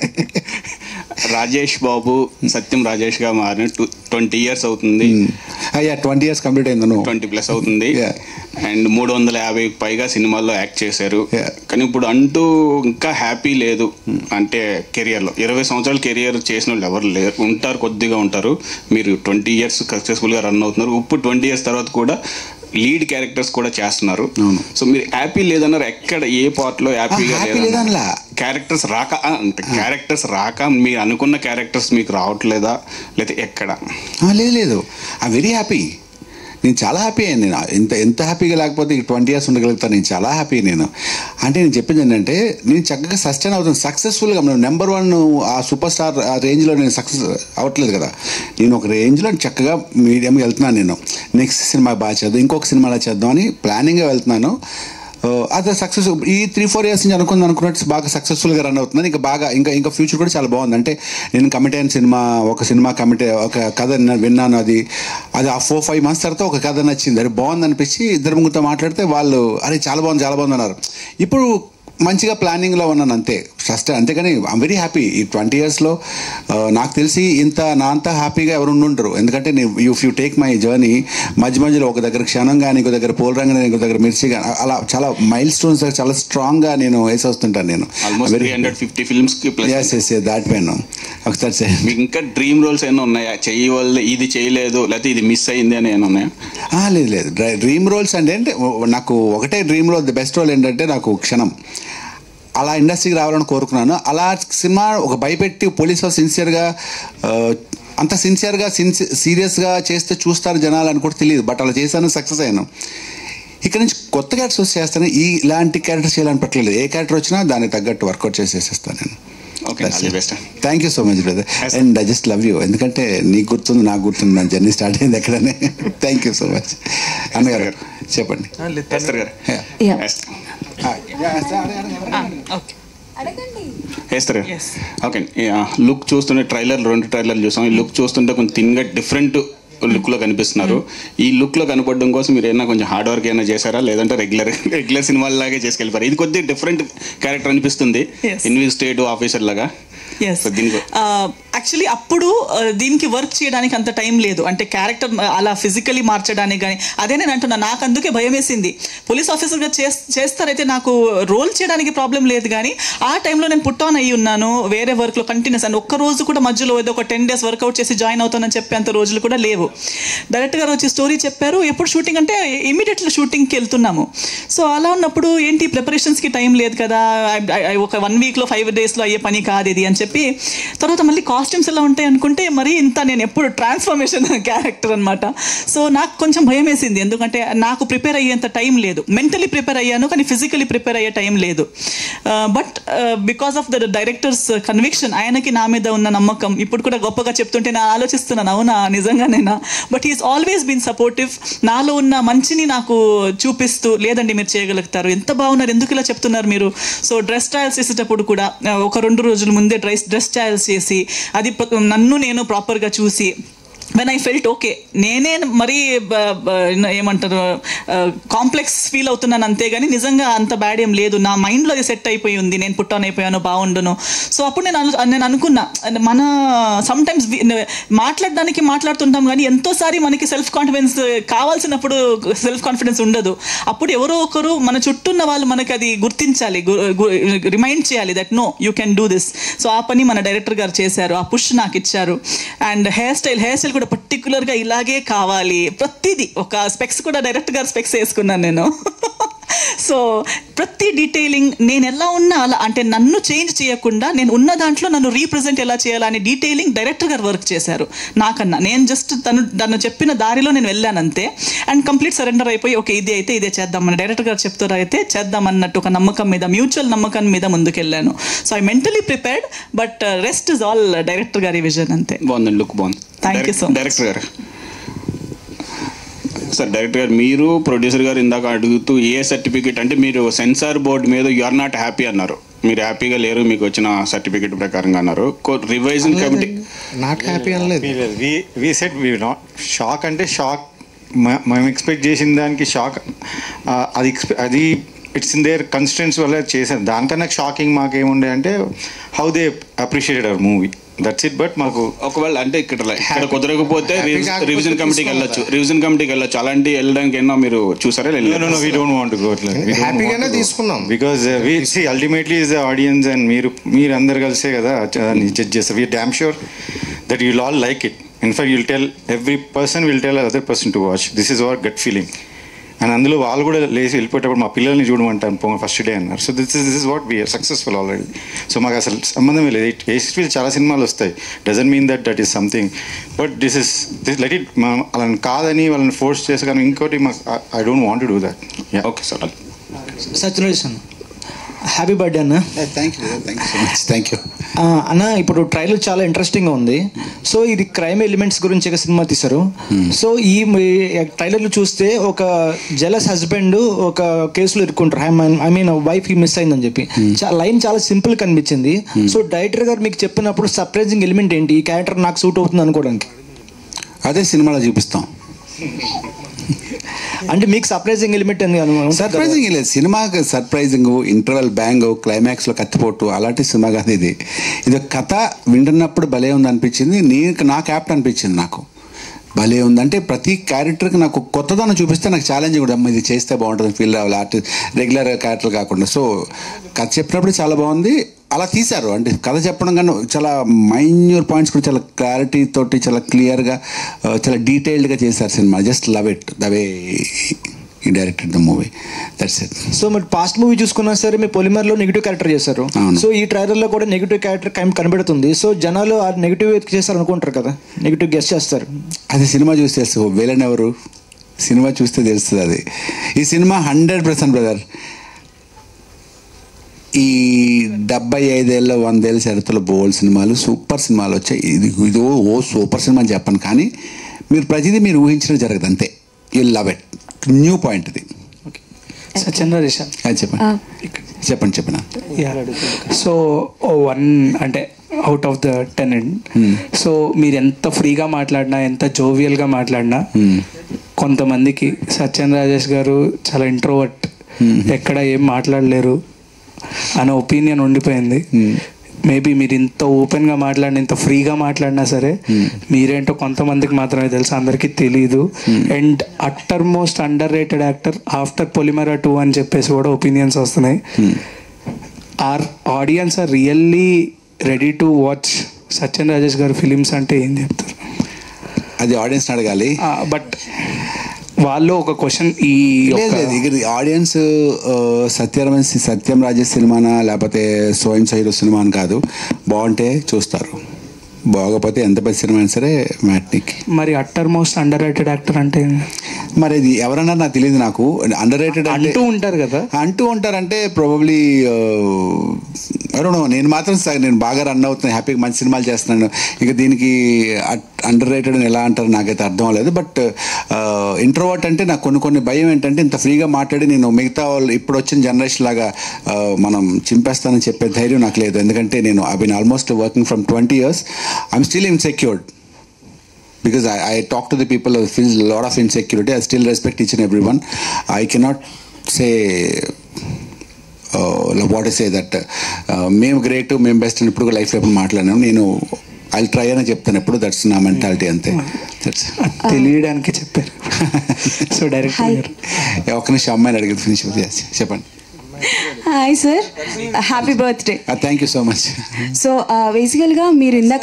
రాజేష్ బాబు సత్యం రాజేష్ గా మారిన టూ ట్వంటీ ఇయర్స్ అవుతుంది. అయ్యా ట్వంటీ ఇయర్స్ కంప్లీట్ అయింది, ట్వంటీ ప్లస్ అవుతుంది. అండ్ మూడు వందల యాభై పైగా సినిమాల్లో యాక్ట్ చేశారు. కానీ ఇప్పుడు అంటూ ఇంకా హ్యాపీ లేదు అంటే కెరియర్లో. ఇరవై సంవత్సరాలు కెరియర్ చేసిన వాళ్ళు ఎవరు లేరు, ఉంటారు కొద్దిగా ఉంటారు. మీరు ట్వంటీ ఇయర్స్ సక్సెస్ఫుల్గా రన్ అవుతున్నారు. ఇప్పుడు ట్వంటీ ఇయర్స్ తర్వాత కూడా లీడ్ క్యారెక్టర్స్ కూడా చేస్తున్నారు. సో మీరు హ్యాపీ లేదన్నారు, ఎక్కడ ఏ పార్ట్ లో హ్యాపీగా లేదా? క్యారెక్టర్స్ రాక అంటే క్యారెక్టర్స్ రాక మీరు అనుకున్న క్యారెక్టర్స్ మీకు రావట్లేదా, లేదా ఎక్కడ? లేదు లేదు, ఐ వెరీ హ్యాపీ. నేను చాలా హ్యాపీ అయ్యాను. నేను ఎంత ఎంత హ్యాపీగా లేకపోతే ట్వంటీ ఇయర్స్ ఉండగలుగుతాను. నేను చాలా హ్యాపీ. నేను అంటే నేను చెప్పింది ఏంటంటే నేను చక్కగా సస్టైన్ అవుతాను సక్సెస్ఫుల్గా. నెంబర్ వన్ ఆ సూపర్ స్టార్ ఆ రేంజ్లో నేను సక్సెస్ అవ్వట్లేదు కదా. నేను ఒక రేంజ్లో చక్కగా మీడియంగా వెళ్తున్నాను. నేను నెక్స్ట్ సినిమా బాగా చేద్దాం, ఇంకొక సినిమాలో చేద్దాం అని ప్లానింగ్గా వెళ్తున్నాను. అది సక్సెస్ ఈ త్రీ ఫోర్ ఇయర్స్ నుంచి అనుకుంది అనుకున్నట్టు బాగా సక్సెస్ఫుల్గా రన్ అవుతున్నాను. ఇంకా బాగా ఇంకా ఇంకా ఫ్యూచర్ కూడా చాలా బాగుంది. అంటే నేను కమిట్ అయిన సినిమా ఒక సినిమా కమిట్ ఒక కథ విన్నాను. అది అది ఆ ఫోర్ ఫైవ్ మంత్స్ తర్వాత ఒక కథ నచ్చింది, అది బాగుంది అనిపించి ఇద్దరు ముగ్గురితో మాట్లాడితే వాళ్ళు అరే చాలా బాగుంది చాలా బాగుంది అన్నారు. ఇప్పుడు మంచిగా ప్లానింగ్లో ఉన్నాను అంతే ఫస్ట్. అంతేగాని ఐమ్ వెరీ హ్యాపీ. ఈ ట్వంటీ ఇయర్స్లో నాకు తెలిసి ఇంత నా అంతా హ్యాపీగా ఎవరు ఉండుంటారు. ఎందుకంటే నేను if you take my journey మధ్య మధ్యలో ఒక దగ్గర క్షణం కానీ ఇంకో దగ్గర పోలరంగా కానీ ఇంకో దగ్గర మిర్చి కానీ అలా చాలా మైల్ స్టోన్స్ చాలా స్ట్రాంగ్గా నేను వేసి వస్తుంటాను. నేను ఫిఫ్టీ ఫిల్మ్స్ దాట్ పోయాను. ఒకసారి మీకు ఇంకా డ్రీమ్ రోల్స్ ఏమైనా ఉన్నాయా? చేయవల్ల ఇది చేయలేదు లేకపోతే ఇది మిస్ అయింది అని ఏమైనా ఉన్నాయా? లేదు లేదు, డ్రీమ్ రోల్స్ అంటే అంటే నాకు ఒకటే dream role, the best role ఏంటంటే నాకు క్షణం. అలా ఇండస్ట్రీకి రావాలని కోరుకున్నాను. అలా సినిమా ఒక భయపెట్టి పోలీసు సిన్సియర్గా అంత సిన్సియర్గా సిన్సి సీరియస్గా చేస్తే చూస్తారు జనాలు అని కూడా తెలియదు. బట్ అలా చేశాను, సక్సెస్ అయ్యాను. ఇక్కడ నుంచి కొత్త క్యారెక్టర్స్ చేస్తాను. ఈ ఇలాంటి క్యారెక్టర్స్ చేయాలని పట్టలేదు. ఏ క్యారెక్టర్ వచ్చినా దానికి తగ్గట్టు వర్కౌట్ చేసేసేస్తాను నేను. Thank you so much brother, and I just love you. ఎందుకంటే నీకు గుర్తుంది, నాకు గుర్తుంది, నా జర్నీ స్టార్ట్ అయింది ఎక్కడనే. Thank you so much. అన్నగారు చెప్పండి. వేస్తారు ఓకే. లుక్ చూస్తుంటే ట్రైలర్ రెండు ట్రైలర్లు చూసాం. ఈ లుక్ చూస్తుంటే కొంచెం థిన్గా డిఫరెంట్ లుక్లో కనిపిస్తున్నారు. ఈ లుక్లో కనపడడం కోసం మీరు ఏమైనా కొంచెం హార్డ్ వర్క్ ఏమైనా చేశారా, లేదంటే రెగ్యులర్ రెగ్యులర్ సినిమాలాగే చేసుకెళ్ళిపోయారు? ఇది కొద్దిగా డిఫరెంట్ క్యారెక్టర్ అనిపిస్తుంది, ఇన్వెస్టిగేటివ్ ఆఫీసర్ లాగా. ఎస్, యాక్చువల్లీ అప్పుడు దీనికి వర్క్ చేయడానికి అంత టైం లేదు, అంటే క్యారెక్టర్ అలా ఫిజికలీ మార్చడానికి కానీ. అదే నేను అంటున్నా, నాకు అందుకే భయం వేసింది. పోలీస్ ఆఫీసర్గా చేస్తారైతే నాకు రోల్ చేయడానికి ప్రాబ్లం లేదు, కానీ ఆ టైంలో నేను పుట్ ఆన్ అయ్యి ఉన్నాను వేరే వర్క్లో కంటిన్యూస్. అండ్ ఒక్క రోజు కూడా మధ్యలో ఏదో ఒక టెన్ డేస్ వర్కౌట్ చేసి జాయిన్ అవుతానని చెప్పేంత రోజులు కూడా లేవు. డైరెక్టర్ గారు వచ్చి స్టోరీ చెప్పారు, ఎప్పుడు షూటింగ్ అంటే ఇమీడియట్లీ షూటింగ్కి వెళ్తున్నాము. సో అలా ఉన్నప్పుడు ఏంటి ప్రిపరేషన్స్కి టైం లేదు కదా, ఒక వన్ వీక్లో ఫైవ్ డేస్లో అయ్యే పని కాదు ఇది అని చెప్పి, తర్వాత మళ్ళీ కాస్ట్యూమ్స్ ఎలా ఉంటాయి అనుకుంటే మరి ఇంత నేను ఎప్పుడు ట్రాన్స్ఫర్మేషన్ క్యారెక్టర్ అనమాట. సో నాకు కొంచెం భయం వేసింది, ఎందుకంటే నాకు ప్రిపేర్ అయ్యేంత టైం లేదు. మెంటలీ ప్రిపేర్ అయ్యాను కానీ ఫిజికలీ ప్రిపేర్ అయ్యే టైం లేదు. But because of the director's conviction, ఆయనకి నా మీద ఉన్న నమ్మకం, ఇప్పుడు కూడా గొప్పగా చెప్తుంటే నేను ఆలోచిస్తున్నాను, అవునా నిజంగానేనా. But he's always been supportive, నాలో ఉన్న మంచిని నాకు చూపిస్తూ, లేదండి మీరు చేయగలుగుతారు, ఎంత బాగున్నారు, ఎందుకు ఇలా చెప్తున్నారు మీరు. సో డ్రెస్ స్టైల్స్ చేసేటప్పుడు కూడా ఒక రెండు రోజుల ముందే డ్రెస్ డ్రెస్ స్టైల్స్ చేసి, అది నన్ను నేను ప్రాపర్గా చూసి, వెన్ ఐ ఫెల్ట్ ఓకే, నేనే మరీ ఏమంటారు కాంప్లెక్స్ ఫీల్ అవుతున్నాను అంతేగాని నిజంగా అంత బ్యాడ్ ఏం లేదు, నా మైండ్లో అది సెట్ అయిపోయి ఉంది, నేను పుట్ ఆన్ అయిపోయాను, బాగుండును. సో అప్పుడు నేను నేను అనుకున్నా, మన సమ్టైమ్స్ మాట్లాడడానికి మాట్లాడుతుంటాం కానీ ఎంతోసారి మనకి సెల్ఫ్ కాన్ఫిడెన్స్ కావాల్సినప్పుడు సెల్ఫ్ కాన్ఫిడెన్స్ ఉండదు. అప్పుడు ఎవరో ఒకరు మన చుట్టూ ఉన్న వాళ్ళు మనకి అది గుర్తించాలి, రిమైండ్ చేయాలి that no you can do this. So ఆ పని మన డైరెక్టర్ గారు చేశారు, ఆ పుష్ నాకు ఇచ్చారు. And hair style hair style కూడా పర్టికులర్గా ఇలాగే కావాలి, ప్రతిదీ. ఒక స్పెక్స్ కూడా డైరెక్టర్ గారు స్పెక్స్ వేసుకున్నాను నేను. సో ప్రతి డీటెయిలింగ్ నేను ఎలా ఉన్నా అలా, అంటే నన్ను చేంజ్ చేయకుండా నేను ఉన్న దాంట్లో నన్ను రీప్రజెంట్ ఎలా చేయాలని డీటెయిలింగ్ డైరెక్టర్ గారు వర్క్ చేశారు నాకన్నా. నేను జస్ట్ తను తను చెప్పిన దారిలో నేను వెళ్ళాను అంతే. అండ్ కంప్లీట్ సరెండర్ అయిపోయి ఓకే ఇది అయితే ఇదే చేద్దామని డైరెక్టర్ గారు చెప్తారు అయితే చేద్దామన్నట్టు ఒక నమ్మకం మీద, మ్యూచువల్ నమ్మకం మీద ముందుకెళ్ళాను. So I mentally prepared, but rest is all director గారి విజన్ అంతే. బాగుందండి, లుక్ బాగుంది. Thank you so much. Director గారు సార్, డైరెక్టర్ గారు మీరు ప్రొడ్యూసర్ గారు ఇందాక అడుగుతూ ఏ సర్టిఫికేట్ అంటే మీరు సెన్సార్ బోర్డు మీద యు ఆర్ నాట్ హ్యాపీ అన్నారు, మీరు హ్యాపీగా లేరు మీకు వచ్చిన సర్టిఫికేట్ ప్రకారంగా అన్నారు. రివైజింగ్ కమిటీ నాట్ హ్యాపీ అనలేదు, we said we not shock. అంటే షాక్ మేము ఎక్స్పెక్ట్ చేసిన దానికి షాక్ అది అది ఇట్స్ ఇన్ దేర్ కన్స్టెంట్స్ వల్ల చేశాను. దానికన్నా షాకింగ్ మాకేముండే అంటే how they appreciated our movie, that's it. But మాకు ఒకవేళ అంటే ఇక్కడ ఇక్కడ కుదరకపోతే రివిజన్ కమిటీకి వెళ్ళొచ్చు, రివిజన్ కమిటీకి వెళ్ళొచ్చు. అలాంటి వెళ్ళడానికి ఏమో మీరు చూసారా? We don't want to go హ్యాపీగానే తీసుకున్నాం because we see ultimately is the audience and మీరు మీరు అందరు కలిసే కదా జడ్జ్ చేస్తారు. We are damn sure that you'll all like it. In fact you'll tell every person will tell other person to watch, this is our gut feeling. And అందులో వాళ్ళు కూడా లేచి వెళ్ళిపోయేటప్పుడు మా పిల్లల్ని చూడమంటాను పోంగ ఫస్ట్ డే అన్నారు. So this is this is what we are successful already. So మాకు అసలు సంబంధమే లేదు. ఏస్ట్రీల్ చాలా సినిమాలు వస్తాయి, doesn't mean that that is something, but this is this let it. మనం వాళ్ళని కాదని వాళ్ళని ఫోర్స్ చేసి కానీ ఇంకోటి మాకు I don't want to do that. Okay sir. Satyanarayana happy birthday అన్న. Thank you thank you so much. Thank you అన్న. ఇప్పుడు ట్రైలర్ చాలా ఇంట్రెస్టింగ్గా ఉంది. సో ఇది క్రైమ్ ఎలిమెంట్స్ గురించి ఒక సినిమా తీశారు. సో ఈ ట్రైలర్లు చూస్తే ఒక జెలస్ హస్బెండ్ ఒక కేసులో ఇరుక్కుంటారు, ఐ మీన్ వైఫ్ మిస్ అయిందని చెప్పి. లైన్ చాలా సింపుల్ కనిపించింది. సో డైరెక్టర్ గారు మీకు చెప్పినప్పుడు సర్ప్రైజింగ్ ఎలిమెంట్ ఏంటి, ఈ క్యారెక్టర్ నాకు సూట్ అవుతుంది అనుకోవడానికి? అదే సినిమాలో చూపిస్తాం. అంటే మీకు సర్ప్రైజింగ్ ఎలిమెంట్ సర్ప్రైజింగ్ లేదు, సినిమాకి సర్ప్రైజింగ్, ఇంటర్వెల్ బ్యాంగ్, క్లైమాక్స్లో కత్తిపోటు అలాంటి సినిమా కాదు ఇది. ఇది కథ వింటున్నప్పుడు భలే ఉంది అనిపించింది. నీకు నాకు యాప్ట్ అనిపించింది, నాకు భలే ఉందంటే ప్రతి క్యారెక్టర్కి నాకు కొత్తదనం చూపిస్తే నాకు ఛాలెంజ్ కూడా, ఇది చేస్తే బాగుంటుంది ఫీల్ రావాలి, ఆర్టిస్ట్ రెగ్యులర్ క్యారెక్టర్ కాకుండా. సో కథ చెప్పినప్పుడు చాలా బాగుంది, అలా తీశారు. అంటే కథ చెప్పడం కానీ చాలా మైన్యూర్ పాయింట్స్ కూడా చాలా క్లారిటీ తోటి చాలా క్లియర్గా చాలా డీటెయిల్డ్గా చేశారు సినిమా. Just love it the way he directed the movie, that's it. So మరి పాస్ట్ మూవీ చూసుకున్నా సరే మీ పొలిమర్లో నెగిటివ్ క్యారెక్టర్ చేశారు. సో ఈ ట్రైలర్లో కూడా నెగిటివ్ క్యారెక్టర్ కనబడుతుంది. సో జనాలు ఆ నెగిటివ్ చేస్తారు అనుకుంటారు కదా, నెగిటివ్ గెస్ట్ చేస్తారు. అది సినిమా చూస్తే వేలని ఎవరు, సినిమా చూస్తే తెలుస్తుంది అది. ఈ సినిమా హండ్రెడ్ పర్సెంట్ బ్రదర్ ఈ డెబ్బై ఐదేళ్ళ వందేళ్ళ చరిత్రలో బోల్డ్ సినిమాలు సూపర్ సినిమాలు వచ్చాయి. ఇది ఇదో ఓ సూపర్ సినిమా అని చెప్పను, కానీ మీరు ప్రతిదీ మీరు ఊహించడం జరగదు అంతే. You love it, new point ఇది. చంద్రదేశ చెప్పండి. చెప్పండి చెప్పిన. సో వన్ అంటే out of the Tenant, so మీరు ఎంత ఫ్రీగా మాట్లాడినా ఎంత జోవియల్గా మాట్లాడినా కొంతమందికి సత్యన్ రాజేష్ గారు చాలా ఇంట్రోవర్ట్, ఎక్కడ ఏం మాట్లాడలేరు అనే ఒపీనియన్ ఉండిపోయింది. మేబీ మీరు ఇంత ఓపెన్గా మాట్లాడిన ఇంత ఫ్రీగా మాట్లాడినా సరే మీరేంటో కొంతమందికి మాత్రమే తెలుసు, అందరికీ తెలీదు. And utter most underrated actor after Polimera two అని చెప్పేసి కూడా ఒపీనియన్స్ వస్తున్నాయి. Are audience are really ready to watch Satyan Rajesh గారి ఫిలిమ్స్ అంటే ఏం చెప్తారు? అది ఆడియన్స్ అడగాలి. బట్ వాళ్ళు ఒక క్వశ్చన్ ఈ ఆడియన్స్ సత్యరమణ సత్యం రాజేష్ సినిమానా లేకపోతే సోయిన్ హీరో సినిమా అని కాదు, బాగుంటే చూస్తారు, బాగోపోతే ఎంత పెద్ద సినిమా అయినా సరే మ్యాట్నిక్. మరి utter most underrated actor అంటే మరి అది ఎవరన్నా నాకు తెలియదు. నాకు అండర్ రేటెడ్ అంటూ ఉంటారు కదా, అంటూ ఉంటారంటే ప్రాబబ్లీ ఎవరో, నేను మాత్రం నేను బాగా రన్ అవుతున్నాను, హ్యాపీగా మంచి సినిమాలు చేస్తున్నాను, ఇక దీనికి అండర్ రేటెడ్ అని ఎలా అంటారు నాకైతే అర్థం అవ్వలేదు. బట్ ఇంట్రోవర్ట్ అంటే నాకు కొన్ని కొన్ని భయం ఏంటంటే ఇంత ఫ్రీగా మాట్లాడి నేను మిగతా వాళ్ళు ఇప్పుడు వచ్చిన జనరేషన్ లాగా మనం చింపేస్తానని చెప్పే ధైర్యం నాకు లేదు. ఎందుకంటే నేను I been almost working from twenty years, I'm still insecured because I, I talk to the people who feel a lot of insecurity. I still respect each and everyone. I cannot say uh, what to say that మేము గ్రేట్ మేము బెస్ట్ అని ఇప్పుడు లైఫ్ ఎప్పుడు మాట్లాడినాను. నేను ఐ ట్రై అని చెప్తాను ఎప్పుడు, దట్స్ నా మెంటాలిటీ అంతే. తెలియడానికి చెప్పారు. సో డైరెక్ట్ ఒక నిమిషం అమ్మాయిని అడిగి ఫినిష్ చెప్పండి. Hi sir, happy birthday. Thank you so much. So బేసికల్గా మీరు ఇందాక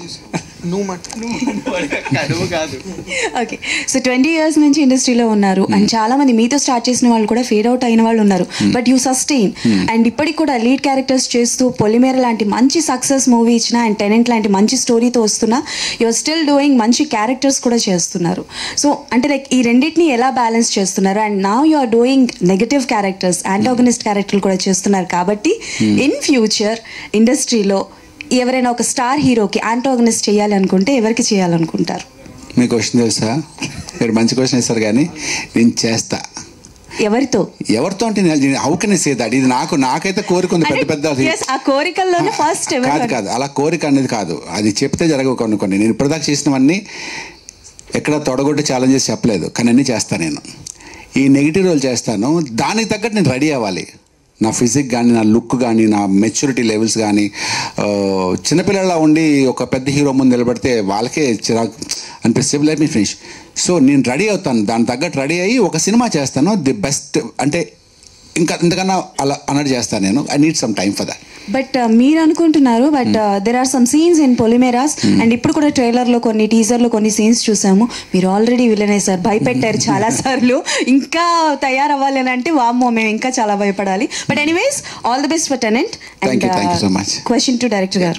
ఓకే, సో ట్వంటీ ఇయర్స్ నుంచి ఇండస్ట్రీలో ఉన్నారు అండ్ చాలా మంది మీతో స్టార్ట్ చేసిన వాళ్ళు కూడా ఫేడ్ అవుట్ అయిన వాళ్ళు ఉన్నారు, బట్ యూ సస్టైన్ అండ్ ఇప్పటికి కూడా లీడ్ క్యారెక్టర్స్ చేస్తూ పొలిమేర లాంటి మంచి సక్సెస్ మూవీ ఇచ్చిన అండ్ టెనెంట్ లాంటి మంచి స్టోరీతో వస్తున్నా యూఆర్ స్టిల్ డూయింగ్ మంచి క్యారెక్టర్స్ కూడా చేస్తున్నారు. సో అంటే లైక్ ఈ రెండింటిని ఎలా బ్యాలెన్స్ చేస్తున్నారు? And now you are doing negative characters, antagonist క్యారెక్టర్లు కూడా చేస్తున్నారు కాబట్టి ఇన్ ఫ్యూచర్ ఇండస్ట్రీలో ఎవరైనా ఒక స్టార్ హీరోకి యాంటాగనిస్ట్ చేయాలి అనుకుంటే ఎవరికి చేయాలనుకుంటారు? మీ క్వశ్చన్ తెలుసా? మీరు మంచి క్వశ్చన్ ఇస్తారు కానీ నేను చేస్తా. ఎవరితో ఎవరితో అంటే how can I say that? ఇది నాకు నాకైతే కోరిక ఉంది పెద్ద పెద్ద. ఆ కోరికల్లోనే ఫస్ట్ కాదు కాదు అలా కోరిక అనేది కాదు, అది చెప్తే జరగవు కొన్ని కొన్ని. నేను ఇప్పటిదాకా చేసినవన్నీ ఎక్కడ తొడగొట్టి ఛాలెంజెస్ చెప్పలేదు, కానీ అన్నీ చేస్తాను నేను. ఈ నెగిటివ్ రోల్ చేస్తాను, దానికి తగ్గట్టు నేను రెడీ అవ్వాలి. నా ఫిజిక్ కానీ నా లుక్ కానీ నా మెచ్యూరిటీ లెవెల్స్ కానీ చిన్నపిల్లలా ఉండి ఒక పెద్ద హీరో ముందు నిలబడితే వాళ్ళకే చిరాకు అనిపిస్తే లెట్ మీ ఫినిష్. సో నేను రెడీ అవుతాను, దాని తగ్గట్టు రెడీ అయ్యి ఒక సినిమా చేస్తాను ది బెస్ట్, అంటే ఇంకా ఇంతకన్నా అలా అన్నట్టు చేస్తాను నేను. I need some time for that. But మీరు అనుకుంటున్నారు, but there are some scenes in Polimeras and ఇప్పుడు కూడా ట్రైలర్లో కొన్ని టీజర్లో కొన్ని సీన్స్ చూసాము, మీరు ఆల్రెడీ విలనే సార్, భయపెట్టారు చాలా సార్లు, ఇంకా తయారవ్వాలి అని అంటే వామ్మో మేము ఇంకా చాలా భయపడాలి. But anyways all the best for Tenant. And question to director గారు.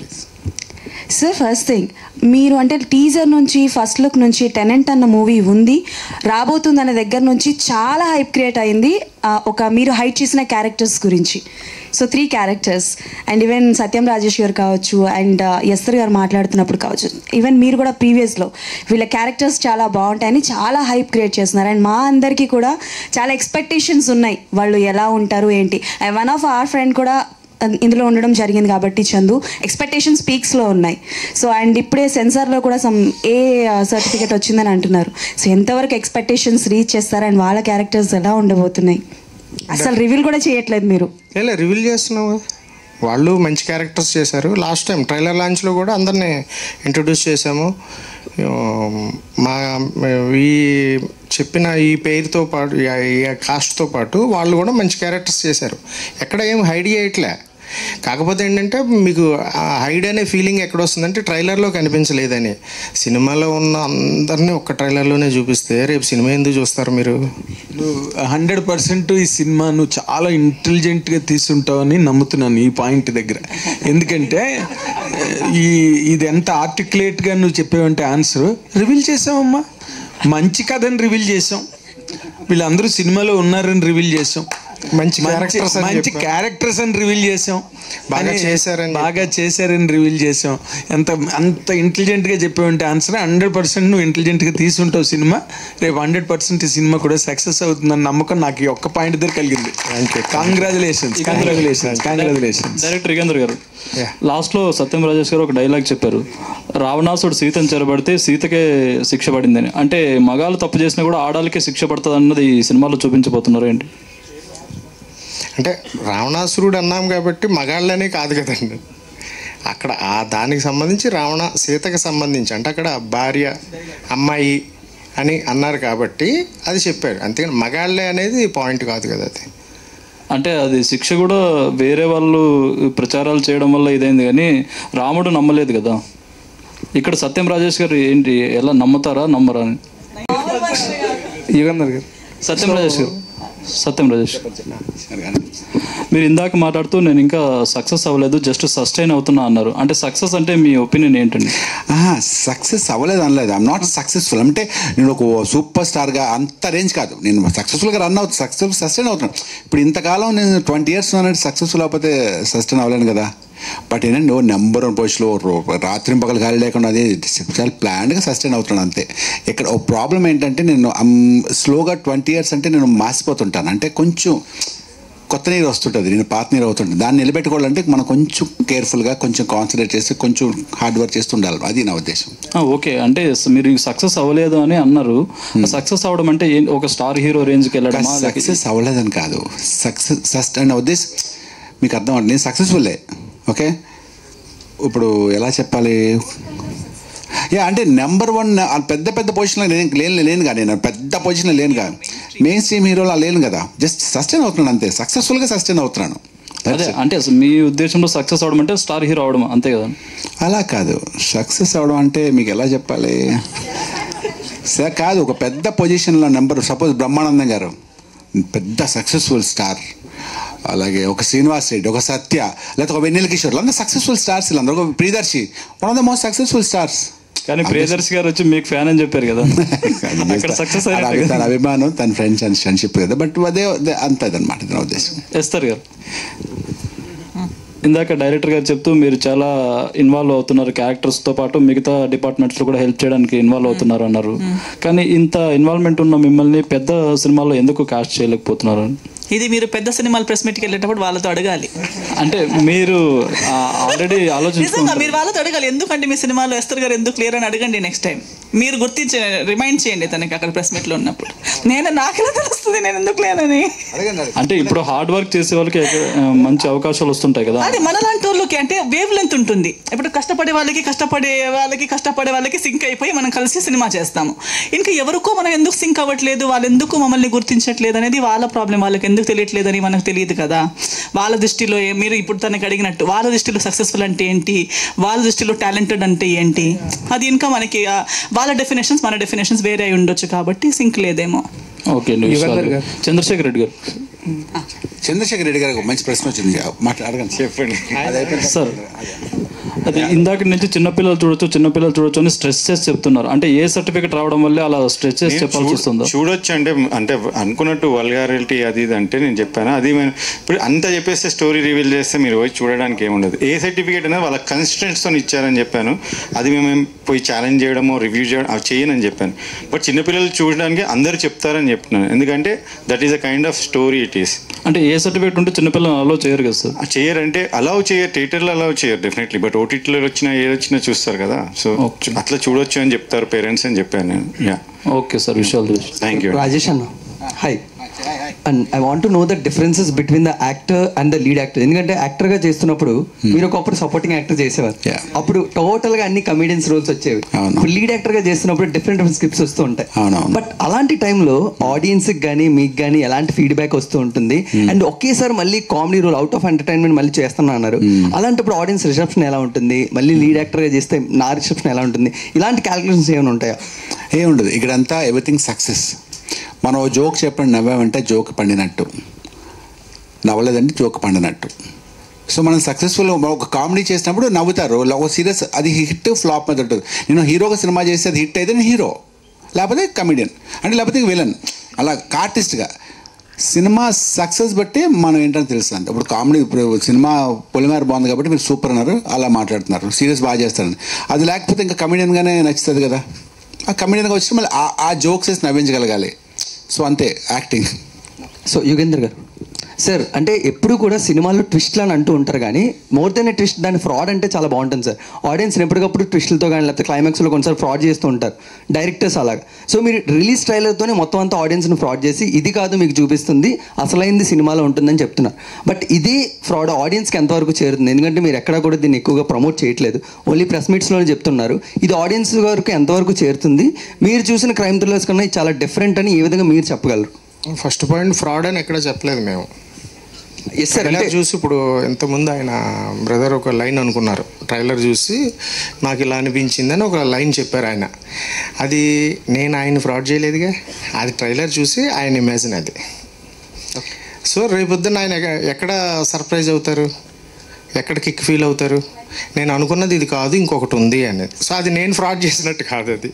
సార్ ఫస్ట్ థింగ్, మీరు అంటే టీజర్ నుంచి ఫస్ట్ లుక్ నుంచి టెనెంట్ అన్న మూవీ ఉంది రాబోతుంది అనే దగ్గర నుంచి చాలా హైప్ క్రియేట్ అయింది ఒక మీరు హైట్ చేసిన క్యారెక్టర్స్ గురించి. So three characters and even Satyam Rajesh గారు కావచ్చు అండ్ ఎస్తర్ గారు మాట్లాడుతున్నప్పుడు కావచ్చు, ఈవెన్ మీరు కూడా ప్రీవియస్లో వీళ్ళ క్యారెక్టర్స్ చాలా బాగుంటాయని చాలా హైప్ క్రియేట్ చేస్తున్నారు. అండ్ మా అందరికీ కూడా చాలా ఎక్స్పెక్టేషన్స్ ఉన్నాయి వాళ్ళు ఎలా ఉంటారు ఏంటి. వన్ ఆఫ్ అవర్ ఫ్రెండ్ కూడా ఇందులో ఉండడం జరిగింది కాబట్టి చందు ఎక్స్పెక్టేషన్స్ పీక్స్లో ఉన్నాయి. సో అండ్ ఇప్పుడే సెన్సార్లో కూడా సమ్ ఏ సర్టిఫికేట్ వచ్చిందని అంటున్నారు. సో ఎంతవరకు ఎక్స్పెక్టేషన్స్ రీచ్ చేస్తారు అండ్ వాళ్ళ క్యారెక్టర్స్ ఎలా ఉండబోతున్నాయి? అసలు రివీల్ కూడా చేయట్లేదు మీరు. లే రివీల్ చేస్తున్నావు, వాళ్ళు మంచి క్యారెక్టర్స్ చేశారు. లాస్ట్ టైం ట్రైలర్ లాంచ్లో కూడా అందరినీ ఇంట్రొడ్యూస్ చేశాము. మా ఈ చెప్పిన ఈ పేరుతో పాటు ఈ కాస్ట్తో పాటు వాళ్ళు కూడా మంచి క్యారెక్టర్స్ చేశారు. ఎక్కడ ఏం హైడ్ చేయట్లే. కాకపోతే ఏంటంటే మీకు హైడ్ అనే ఫీలింగ్ ఎక్కడ వస్తుందంటే ట్రైలర్లో కనిపించలేదని. సినిమాలో ఉన్న అందరినీ ఒక్క ట్రైలర్లోనే చూపిస్తే రేపు సినిమా ఎందుకు చూస్తారు మీరు? నువ్వు హండ్రెడ్ పర్సెంట్ ఈ సినిమా నువ్వు చాలా ఇంటెలిజెంట్గా తీసుంటావని నమ్ముతున్నాను ఈ పాయింట్ దగ్గర. ఎందుకంటే ఈ ఇది ఎంత ఆర్టికులేట్గా నువ్వు చెప్పావంటే ఆన్సర్ రివీల్ చేసావమ్మా. మంచి కథని రివీల్ చేసాం, వీళ్ళందరూ సినిమాలో ఉన్నారని రివీల్ చేసాం. మంచి characters అని మంచి చెప్పారు. క్యారెక్టర్స్ అని రివీల్ చేసాం, బాగా అని చేశారని బాగా చేశారని రివీల్ చేసాం. ఎంత అంత ఇంటెలిజెంట్గా చెప్పేవంటే ఆన్సర్ హండ్రెడ్ పర్సెంట్ నువ్వు ఇంటెలిజెంట్గా తీసుంటావు సినిమా. రేపు హండ్రెడ్ పర్సెంట్ ఈ సినిమా కూడా సక్సెస్ అవుతుందని నమ్మకం నాకు ఈ ఒక్క పాయింట్ దగ్గర కలిగింది. Congratulations congratulations congratulations. Director Yugendra గారు, లాస్ట్లో సత్యం రాజేష్ గారు ఒక డైలాగ్ చెప్పారు, రావణాసుడు సీతను చెరబడితే సీతకే శిక్ష పడిందని. అంటే మగాళ్ళు తప్పు చేసినా కూడా ఆడాలకే శిక్ష పడుతుంది అన్నది ఈ సినిమాలో చూపించబోతున్నారు ఏంటి? అంటే రావణాసురుడు అన్నాం కాబట్టి మగాళ్ళనే కాదు కదండి, అక్కడ ఆ దానికి సంబంధించి రావణ సీతకి సంబంధించి అంటే అక్కడ భార్య అమ్మాయి అని అన్నారు కాబట్టి అది చెప్పారు, అంతేగాని మగాళ్ళే అనేది పాయింట్ కాదు కదా అది. అంటే అది శిక్ష కూడా వేరే వాళ్ళు ప్రచారాలు చేయడం వల్ల ఇదైంది, కానీ రాముడు నమ్మలేదు కదా. ఇక్కడ సత్యం రాజేష్ గారు ఏంటి, ఎలా నమ్ముతారా నమ్మరా అని? యుగంధర్ గారు, సత్యం రాజేష్ గారు, సత్యం రాజేష్ మీరు ఇందాక మాట్లాడుతూ నేను ఇంకా సక్సెస్ అవ్వలేదు, జస్ట్ సస్టైన్ అవుతున్నా అన్నారు. అంటే సక్సెస్ అంటే మీ ఒపీనియన్ ఏంటండి? సక్సెస్ అవ్వలేదు అనలేదు, ఐఎమ్ నాట్ సక్సెస్ఫుల్. అంటే నేను ఒక సూపర్ స్టార్గా అంత రేంజ్ కాదు, నేను సక్సెస్ఫుల్గా రన్ అవుతుంది, సక్సెస్ఫుల్ సస్టైన్ అవుతున్నాను. ఇప్పుడు ఇంతకాలం నేను ట్వంటీ ఇయర్స్ ఉన్నానంటే సక్సెస్ఫుల్ అవ్వకపోతే సస్టైన్ అవ్వలేను కదా. బట్ ఏంటంటే ఓ నెంబర్ వన్ పొజిషన్లో రాత్రి పగలు గాలి లేకుండా అది చాలా ప్లాన్డ్గా సస్టైన్ అవుతున్నాను అంతే. ఇక్కడ ఓ ప్రాబ్లం ఏంటంటే నేను స్లోగా ట్వంటీ ఇయర్స్ అంటే నేను మాసిపోతుంటాను, అంటే కొంచెం కొత్త నీరు వస్తుంటుంది, నేను పాత నీరు అవుతుంటుంది. దాన్ని నిలబెట్టుకోవాలంటే మనం కొంచెం కేర్ఫుల్గా కొంచెం కాన్సన్ట్రేట్ చేసి కొంచెం హార్డ్ వర్క్ చేస్తూ ఉండాలి, అది నా ఉద్దేశం. ఓకే, అంటే మీరు సక్సెస్ అవ్వలేదు అని అన్నారు. సక్సెస్ అవ్వడం అంటే ఒక స్టార్ హీరో రేంజ్కి వెళ్ళడం? సక్సెస్ అవ్వలేదని కాదు, సక్సెస్ సస్టైన్ ఉద్దేశం మీకు అర్థం అవ్వండి. నేను సక్సెస్ఫుల్లే, ఓకే. ఇప్పుడు ఎలా చెప్పాలి, యా అంటే నెంబర్ వన్ పెద్ద పెద్ద పొజిషన్లో నేను లేను లేనుగా నేను పెద్ద పొజిషన్లో లేనుగా మెయిన్ స్ట్రీమ్ హీరోలో లేను కదా, జస్ట్ సస్టైన్ అవుతున్నాను అంతే, సక్సెస్ఫుల్గా సస్టైన్ అవుతున్నాను. అదే అంటే మీ ఉద్దేశంలో సక్సెస్ అవడం అంటే స్టార్ హీరో అవడం అంతే కదా? అలా కాదు, సక్సెస్ అవడం అంటే మీకు ఎలా చెప్పాలి సార్, కాదు ఒక పెద్ద పొజిషన్లో నెంబర్, సపోజ్ బ్రహ్మానందం గారు పెద్ద సక్సెస్ఫుల్ స్టార్, అలాగే ఒక శ్రీనివాస్ రెడ్డి, ఒక సత్య, లేకపోతే ఒక వెన్నెల కిషోర్, అందరూ సక్సెస్ఫుల్ స్టార్స్, వీళ్ళందరూ ఒక Priyadarshi, one of the most successful stars. కానీ ప్రియదర్శి గారు వచ్చి మీకు ఫ్యాన్ అని చెప్పారు కదా, అక్కడ సక్సెస్ తన అభిమానం, తన ఫ్రెండ్స్ అండ్ ఫ్రెండ్షిప్ కదా, బట్ అదే అంతదన్నమాట నా ఉద్దేశం. ఎస్తారు గారు, ఇందాక డైరెక్టర్ గారు చెప్తూ మీరు చాలా ఇన్వాల్వ్ అవుతున్నారు క్యారెక్టర్స్తో పాటు మిగతా డిపార్ట్మెంట్స్లో కూడా హెల్ప్ చేయడానికి ఇన్వాల్వ్ అవుతున్నారు అన్నారు. కానీ ఇంత ఇన్వాల్వ్మెంట్ ఉన్న మిమ్మల్ని పెద్ద సినిమాల్లో ఎందుకు కాస్ట్ చేయలేకపోతున్నారు? ఇది మీరు పెద్ద సినిమాలు ప్రెస్ మీట్కి వెళ్ళేటప్పుడు వాళ్ళతో అడగాలి. అంటే మీరు ఆల్రెడీ నిజంగా మీరు వాళ్ళతో అడగాలి, ఎందుకంటే మీ సినిమాలో ఎస్తర్ గారు ఎందుకు లేరు అని అడగండి నెక్స్ట్ టైం. మీరు గుర్తించే రిమైండ్ చేయండి తనకి అక్కడ ప్రెస్ మీట్లో ఉన్నప్పుడు, నేను నాకెలా తెలుస్తుంది నేను ఎందుకు లేనని. అంటే ఇప్పుడు హార్డ్ వర్క్ చేసే వాళ్ళకి మంచి అవకాశాలు వస్తుంటాయి కదా, అది మనలాంటి వాళ్ళకి అంటే వేవ్ లెంత్ ఉంటుంది. ఇప్పుడు కష్టపడే వాళ్ళకి కష్టపడే వాళ్ళకి కష్టపడే వాళ్ళకి సింక్ అయిపోయి మనం కలిసి సినిమా చేస్తాము. ఇంకా ఎవరికో మనం ఎందుకు సింక్ అవ్వట్లేదు, వాళ్ళు ఎందుకు మమ్మల్ని గుర్తించట్లేదు అనేది వాళ్ళ ప్రాబ్లం, వాళ్ళకి ఎందుకు తెలియట్లేదని మనకు తెలియదు కదా. వాళ్ళ దృష్టిలో మీరు ఇప్పుడు తనకి అడిగినట్టు వాళ్ళ దృష్టిలో సక్సెస్ఫుల్ అంటే ఏంటి, వాళ్ళ దృష్టిలో టాలెంటెడ్ అంటే ఏంటి, అది ఇంకా మనకి వాళ్ళ డెఫినేషన్స్ మన డెఫినేషన్స్ వేరే అయి ఉండొచ్చు కాబట్టి సింక్ లేదేమో. ఓకే, చంద్రశేఖర్ రెడ్డి గారు, చంద్రశేఖర్ రెడ్డి గారికి మంచి ప్రశ్న వచ్చింది, మాట్లాడగండి, చెప్పండి సార్. అది ఇందాక నుంచి చిన్నపిల్లలు చూడొచ్చు చిన్నపిల్లలు చూడొచ్చు అని స్ట్రెస్ చేసి చెప్తున్నారు. అంటే ఏ సర్టిఫికేట్ రావడం వల్ల అలా స్ట్రెస్ చేసి చెప్పాల్సి వస్తుందో? చూడొచ్చు అంటే అంటే అనుకున్నట్టు వల్గారిటీ అది ఇది అంటే నేను చెప్పాను, అది ఇప్పుడు అంతా చెప్పేస్తే స్టోరీ రివీల్ చేస్తే మీరు పోయి చూడడానికి ఏముండదు. ఏ సర్టిఫికేట్ అనేది వాళ్ళ కన్స్టెంట్స్తో ఇచ్చారని చెప్పాను, అది మేము పోయి ఛాలెంజ్ చేయడమో రివ్యూ చేయడం అవి చేయనని చెప్పాను. బట్ చిన్నపిల్లలు చూడడానికి అందరూ చెప్తారని చెప్తున్నాను, ఎందుకంటే that is a kind of story it is. అంటే ఏ సర్టిఫికేట్ ఉంటే చిన్నపిల్లలు అలౌ చేయరు కదా సార్? చేయరంటే అలౌ చేయరు, థియేటర్లో అలౌ చేయరు డెఫినెట్లీ, బట్ ఓటీటీలో వచ్చినా ఏది వచ్చినా చూస్తారు కదా, సో అట్లా చూడొచ్చు అని చెప్తారు పేరెంట్స్ అని చెప్పాను నేను. యా ఓకే సార్, విషయాలు థ్యాంక్ యూ. రాజేష్ అన్న, hi. And I want to know the differences between the actor and the lead actor. ఎందుకంటే యాక్టర్ గా చేస్తున్నప్పుడు మీరు ఒకప్పుడు సపోర్టింగ్ యాక్టర్ చేసేవారు, అప్పుడు టోటల్ గా అన్ని కమెడియన్స్ రోల్స్ వచ్చేవి. ఇప్పుడు లీడ్ యాక్టర్ గా చేస్తున్నప్పుడు డిఫరెంట్ డిఫరెంట్ స్క్రిప్ట్స్ వస్తూ ఉంటాయి. బట్ అలాంటి టైంలో ఆడియన్స్ కి కానీ మీకు కానీ ఎలాంటి ఫీడ్బ్యాక్ వస్తూ ఉంటుంది? అండ్ ఒకేసారి మళ్ళీ comedy role out of entertainment మళ్ళీ చేస్తున్నా అన్నారు, అలాంటప్పుడు ఆడియన్స్ రిసెప్షన్ ఎలా ఉంటుంది? మళ్ళీ లీడ్ యాక్టర్ గా చేస్తే నా రిసెప్షన్ ఎలా ఉంటుంది? ఇలాంటి క్యాలిక్యులేషన్స్ ఏమైనా ఉంటాయా? ఏముండదు, ఇక్కడంతా ఎవ్రీథింగ్ సక్సెస్. మనం జోక్ చెప్పండి నవ్వామంటే జోక్ పండినట్టు, నవ్వలేదంటే జోక్ పండినట్టు. సో మనం సక్సెస్ఫుల్ ఒక కామెడీ చేసినప్పుడు నవ్వుతారు, ఒక సీరియస్ అది హిట్ ఫ్లాప్ మీద ఉంటుంది. నేను హీరోగా సినిమా చేస్తే అది హిట్ అయితే నేను హీరో, లేకపోతే కమెడియన్ అంటే లేకపోతే విలన్, అలా ఆర్టిస్ట్గా. సినిమా సక్సెస్ బట్టి మనం ఏంటని తెలుస్తుంది. ఇప్పుడు కామెడీ, ఇప్పుడు సినిమా పొలిమేర బాగుంది కాబట్టి మీరు సూపర్ అన్నారు, అలా మాట్లాడుతున్నారు, సీరియస్ బాగా చేస్తారని. అది లేకపోతే ఇంకా కమెడియన్గానే నచ్చుతుంది కదా. ఆ కమెడియన్గా వచ్చి మళ్ళీ ఆ జోక్స్ వేసి నవ్వించగలగాలి. సో అంతే యాక్టింగ్. సో యుగేంద్ర గారు సార్, అంటే ఎప్పుడు కూడా సినిమాల్లో ట్విస్ట్లు అని అంటూ ఉంటారు, కానీ మోర్ దెన్ ఏ ట్విస్ట్ దాని ఫ్రాడ్ అంటే చాలా బాగుంటుంది సార్. ఆడియన్స్ని ఎప్పటికప్పుడు ట్విస్టులతో కానీ లేకపోతే క్లైమాక్స్లో కొన్నిసార్లు ఫ్రాడ్ చేస్తూ ఉంటారు డైరెక్టర్స్ అలాగా. సో మీరు రిలీజ్ ట్రైలర్తోనే మొత్తం అంతా ఆడియన్స్ని ఫ్రాడ్ చేసి ఇది కాదు మీకు చూపిస్తుంది, అసలైంది సినిమాలో ఉంటుందని చెప్తున్నారు. బట్ ఇది ఫ్రాడ్ ఆడియన్స్కి ఎంతవరకు చేరుతుంది? ఎందుకంటే మీరు ఎక్కడా కూడా దీన్ని ఎక్కువగా ప్రమోట్ చేయట్లేదు, ఓన్లీ ప్రెస్ మీట్స్లోనే చెప్తున్నారు. ఇది ఆడియన్స్ వరకు ఎంతవరకు చేరుతుంది? మీరు చూసిన క్రైమ్ థ్రిల్లర్స్ కన్నా చాలా డిఫరెంట్ అని ఏ విధంగా మీరు చెప్పగలరు? ఫస్ట్ పాయింట్, ఫ్రాడ్ అని ఎక్కడ చెప్పలేదు మేము. Yes sir. ట్రైలర్ చూసి ఇప్పుడు ఇంతకుముందు ఆయన బ్రదర్ ఒక లైన్ అనుకున్నారు, ట్రైలర్ చూసి నాకు ఇలా అనిపించిందని ఒక లైన్ చెప్పారు ఆయన. అది నేను ఆయన ఫ్రాడ్ చేయలేదుగా, అది ట్రైలర్ చూసి ఆయన ఇమాజిన్ అది. సో రేపొద్దున ఆయన ఎక్కడ సర్ప్రైజ్ అవుతారు, ఎక్కడ కిక్ ఫీల్ అవుతారు, నేను అనుకున్నది ఇది కాదు ఇంకొకటి ఉంది అనేది. సో అది నేను ఫ్రాడ్ చేసినట్టు కాదు అది.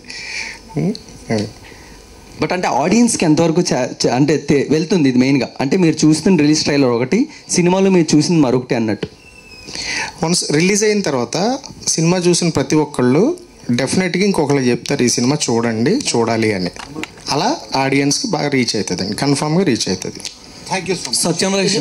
బట్ అంటే ఆడియన్స్కి ఎంతవరకు అంటే వెళ్తుంది ఇది మెయిన్గా? అంటే మీరు చూస్తున్న రిలీజ్ ట్రైలర్ ఒకటి, సినిమాలో మీరు చూసింది మరొకటి అన్నట్టు. వన్స్ రిలీజ్ అయిన తర్వాత సినిమా చూసిన ప్రతి ఒక్కళ్ళు డెఫినెట్గా ఇంకొకళ్ళు చెప్తారు ఈ సినిమా చూడండి, చూడాలి అని. అలా ఆడియన్స్కి బాగా రీచ్ అవుతుంది అండి, కన్ఫామ్గా రీచ్ అవుతుంది. Thank you so much. Satyam Rajesh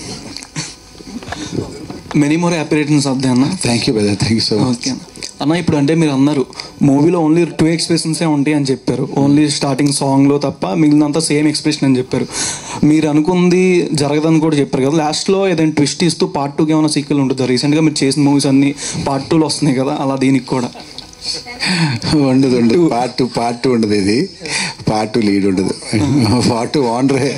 many more happy returns of the అన్న. Thank you brother, thank you so much. Okay అన్న, ఇప్పుడు అంటే మీరు అన్నారు మూవీలో ఓన్లీ టూ ఎక్స్ప్రెషన్సే ఉంటాయి అని చెప్పారు, ఓన్లీ స్టార్టింగ్ సాంగ్లో తప్ప మిగిలినంతా సేమ్ ఎక్స్ప్రెషన్ అని చెప్పారు. మీరు అనుకుంది జరగదని కూడా చెప్పారు కదా. లాస్ట్లో ఏదైనా ట్విస్ట్ ఇస్తూ పార్ట్ టూకి ఏమైనా సీక్వెల్ ఉంటుందా? రీసెంట్గా మీరు చేసిన మూవీస్ అన్ని పార్ట్ టూలో వస్తున్నాయి కదా, అలా దీనికి కూడా ఉండదు ఉండదు పార్ట్ టూ పార్ట్ టూ ఉండదు. ఇది పార్ట్ టూ లీడ్ ఉండదు, పార్ట్ టూ ఆనరే.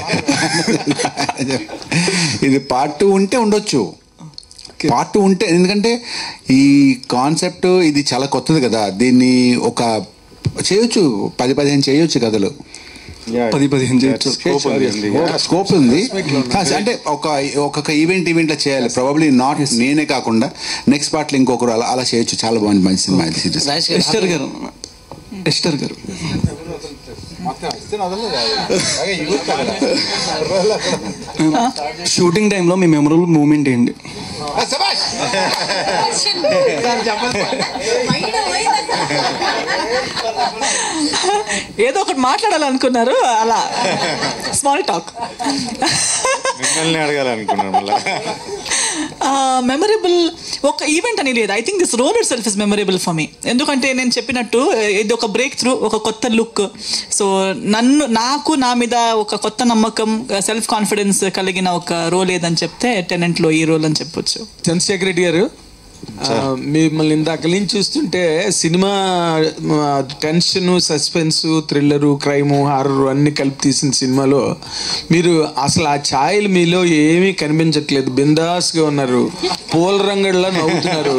ఇది పార్ట్ టూ ఉంటే ఉండొచ్చు, పార్ట్ టూ ఉంటే, ఎందుకంటే ఈ కాన్సెప్ట్ ఇది చాలా కొత్తది కదా, దీన్ని ఒక చేయొచ్చు, పది పదిహేను చేయొచ్చు కథలు, పది పదిహేను చేయొచ్చు, స్కోప్ ఉంది. అంటే ఒక ఒక్కొక్క ఈవెంట్ ఈవెంట్లో చేయాలి, ప్రాబబ్లీ నాట్ నేనే కాకుండా నెక్స్ట్ పార్ట్లో ఇంకొకరు, అలా అలా చేయొచ్చు. చాలా బాగుంది, మంచి సినిమా ఇది. ఎస్టర్ గారు ఎస్టర్ గారు షూటింగ్ టైంలో మీ మెమరబుల్ మూమెంట్ ఏంటి? ఏదో ఒకటి మాట్లాడాలనుకున్నారు, అలా స్మాల్ టాక్. మిమ్మల్ని అడగాలనుకున్నాను మళ్ళీ. మెమరబుల్ ఒక ఈవెంట్ అని లేదు. I think this role itself is memorable for me. ఎందుకంటే నేను చెప్పినట్టు ఇది ఒక బ్రేక్ త్రూ, ఒక కొత్త లుక్. సో నన్ను నాకు నా మీద ఒక కొత్త నమ్మకం, సెల్ఫ్ కాన్ఫిడెన్స్ కలిగిన ఒక రోల్ ఏదని చెప్తే టెనెంట్లో ఈ రోల్ అని చెప్పొచ్చు. చంద్రశేఖర్ రెడ్డి గారు, మిమ్మల్ని ఇందాక నుంచి చూస్తుంటే సినిమా tension, suspense, thriller, crime, horror అన్ని కలిపి తీసిన సినిమాలో మీరు అసలు ఆ ఛాయలు మీలో ఏమీ కనిపించట్లేదు. బిందాస్గా ఉన్నారు, పూల రంగులా నవ్వుతున్నారు,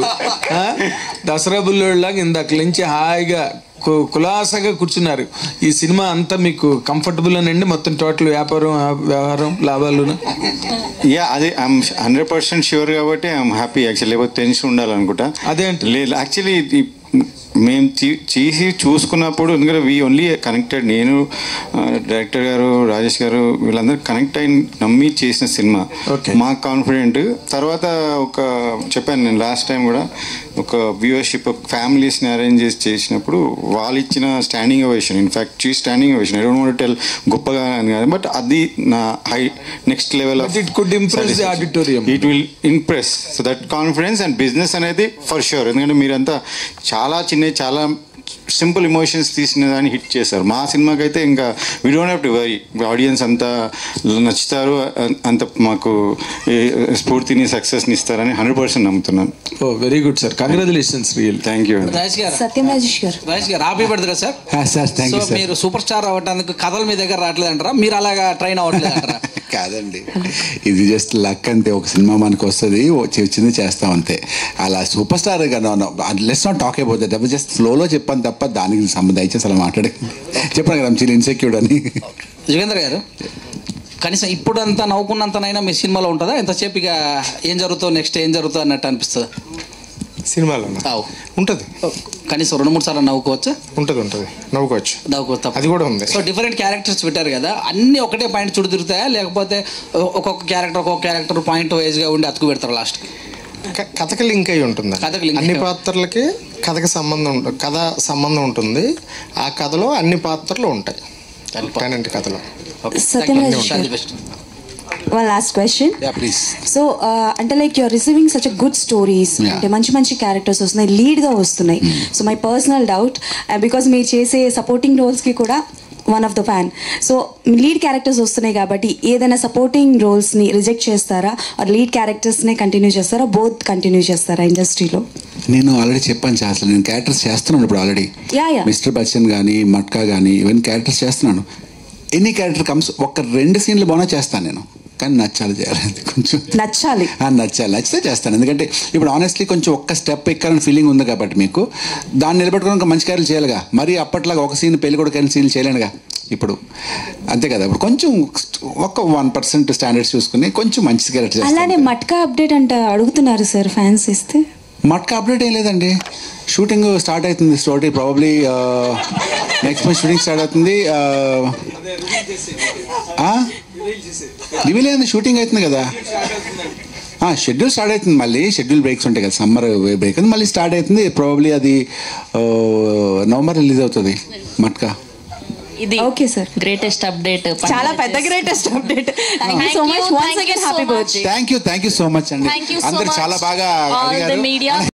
దసరా బుల్లోళ్ళలాగా ఇందాక నుంచి హాయిగా కులాసగా కూర్చున్నారు. ఈ సినిమా అంతా మీకు కంఫర్టబుల్ అనండి? మొత్తం టోటల్ వ్యాపారం, వ్యవహారం, లాభాలు? యా, అదే ఐఎమ్ హండ్రెడ్ పర్సెంట్ ష్యూర్ కాబట్టి ఐఎమ్ హ్యాపీ యాక్చువల్లీ. లేకపోతే టెన్షన్ ఉండాలనుకుంటా. అదే లేదు యాక్చువల్లీ మేము చేసి చూసుకున్నప్పుడు, ఎందుకంటే వీ ఓన్లీ కనెక్టెడ్, నేను డైరెక్టర్ గారు, రాజేష్ గారు వీళ్ళందరూ కనెక్ట్ అయిన నమ్మి చేసిన సినిమా. మాకు కాన్ఫిడెంట్. తర్వాత ఒక చెప్పాను నేను లాస్ట్ టైం కూడా, ఒక వ్యూవర్షిప్ ఫ్యామిలీస్ని అరేంజ్ చేసి చేసినప్పుడు వాళ్ళు ఇచ్చిన స్టాండింగ్ ఓవేషన్, ఇన్ఫ్యాక్ట్ చీ standing ovation, I don't want to tell గొప్పగా అని కాదు, బట్ అది నా high next level of it could impress the auditorium, it will impress. So that confidence and business అనేది ఫర్ ష్యూర్. ఎందుకంటే మీరంతా చాలా చిన్న చాలా సింపుల్ ఎమోషన్స్ తీసిన దాన్ని హిట్ చేశారు. మా సినిమాకి అయితే ఇంకా we don't have to worry, audience అంతా నచ్చుతారు, అంత మాకు స్ఫూర్తిని, సక్సెస్ని ఇస్తారని హండ్రెడ్ పర్సెంట్ నమ్ముతున్నాను. Oh very good sir, congratulations. Real thank you. Satyam Rajesh గారు, రాజేష్ గారు happy birthday sir. Sir thank you. మీరు సూపర్ స్టార్ అవ్వడానికి కథలు మీ దగ్గర రావట్లేదు అంటారా, మీరు అలాగా ట్రైన్ అవ్వట్లేదు అంటారా? కాదండి, ఇది జస్ట్ లక్ అంతే. ఒక సినిమా మనకు వస్తుంది, వచ్చింది చేస్తాం అంతే. అలా super star let's not talk about that. Just ఫ్లోలో చెప్పాను తప్ప దానికి సంబంధం దయచేసి అలా మాట్లాడే చెప్పాను కదా చిన్న ఇన్సెక్యూర్డ్ అని. యుగేంద్ర గారు, కనీసం ఇప్పుడు అంతా నవ్వుకున్నంతనైనా మీ సినిమాలో ఉంటుందా? ఎంతసేపు ఇక ఏం జరుగుతుందో, నెక్స్ట్ ఏం జరుగుతుందో అన్నట్టు అనిపిస్తుంది? సినిమాలో ఉంటుంది. కనీసం రెండు మూడు సార్లు నవ్వుకోవచ్చా? ఉంటుంది ఉంటుంది నవ్వుకోవచ్చు. నవ్వుకోవచ్చు, అది కూడా ఉంది. సో డిఫరెంట్ క్యారెక్టర్స్ పెట్టారు కదా, అన్ని ఒకటే పాయింట్ చుడు తిరుగుతాయా, లేకపోతే ఒక్కొక్క క్యారెక్టర్ ఒక్కొక్క క్యారెక్టర్ పాయింట్ వైజ్గా ఉండి అతుకు పెడతారు లాస్ట్కి? కథకి లింక్ అయి ఉంటుంది. అన్ని పాత్రలకి కథకి సంబంధం ఉంటుంది, కథ సంబంధం ఉంటుంది. ఆ కథలో అన్ని పాత్రలు ఉంటాయి పైనంటి కథలో. One last question. Please. So అంటే like you're receiving such a good stories, అంటే మంచి మంచి క్యారెక్టర్స్ వస్తున్నాయి, లీడ్గా వస్తున్నాయి. So my personal doubt, because మీరు చేసే సపోర్టింగ్ రోల్స్కి కూడా one of the fan. So lead characters వస్తున్నాయి కాబట్టి ఏదైనా సపోర్టింగ్ రోల్స్ని రిజెక్ట్ చేస్తారా, ఆర్ లీడ్ క్యారెక్టర్స్నే కంటిన్యూ చేస్తారా, బోత్ కంటిన్యూ చేస్తారా ఇండస్ట్రీలో? నేను ఆల్రెడీ చెప్పాను సార్, అసలు నేను క్యారెక్టర్స్ చేస్తున్నాను ఇప్పుడు ఆల్రెడీ. మిస్టర్ బచ్చన్ కానీ మట్కా కానీ ఇవన్నీ క్యారెక్టర్స్ చేస్తున్నాను. ఎనీ క్యారెక్టర్ కమ్స్, ఒక రెండు సీన్లు బాగా చేస్తాను నేను, కానీ నచ్చాలి చేయాలి, కొంచెం నచ్చాలి నచ్చాలి నచ్చితే చేస్తాను. ఎందుకంటే ఇప్పుడు ఆనెస్ట్లీ కొంచెం ఒక్క స్టెప్ ఎక్కాలని ఫీలింగ్ ఉంది కాబట్టి మీకు దాన్ని నిలబెట్టుకోవడానికి మంచి క్యారెక్టర్ చేయాలిగా. మరి అప్పట్లాగా ఒక సీన్ పెళ్లి కూడా కానీ సీన్లు చేయలేనుగా ఇప్పుడు, అంతే కదా. ఇప్పుడు కొంచెం ఒక వన్ పర్సెంట్ స్టాండర్డ్స్ చూసుకుని కొంచెం మంచి క్యారెక్టర్ చేస్తాను. అలానే మట్కా అప్డేట్ అంటే అడుగుతున్నారు సార్ ఫ్యాన్స్, ఇస్తే. మట్కా అప్డేట్ ఏం లేదండి, షూటింగ్ స్టార్ట్ అవుతుంది. Story probably next month shooting start అవుతుంది. రివీల్ అయింది, షూటింగ్ అవుతుంది కదా. షెడ్యూల్ స్టార్ట్ అవుతుంది, మళ్ళీ షెడ్యూల్ బ్రేక్స్ ఉంటాయి కదా, సమ్మర్ బ్రేక్ ఉంది, మళ్ళీ స్టార్ట్ అవుతుంది. ప్రాబబ్లీ అది నవంబర్ రిలీజ్ అవుతుంది మట్కా. ఇది ఓకే సార్, గ్రేటెస్ట్ అప్డేట్, చాలా పెద్ద greatest update. Thank you so much. Once again happy birthday. Thank you thank you so much అండి, అందరు చాలా బాగా అడిగారు.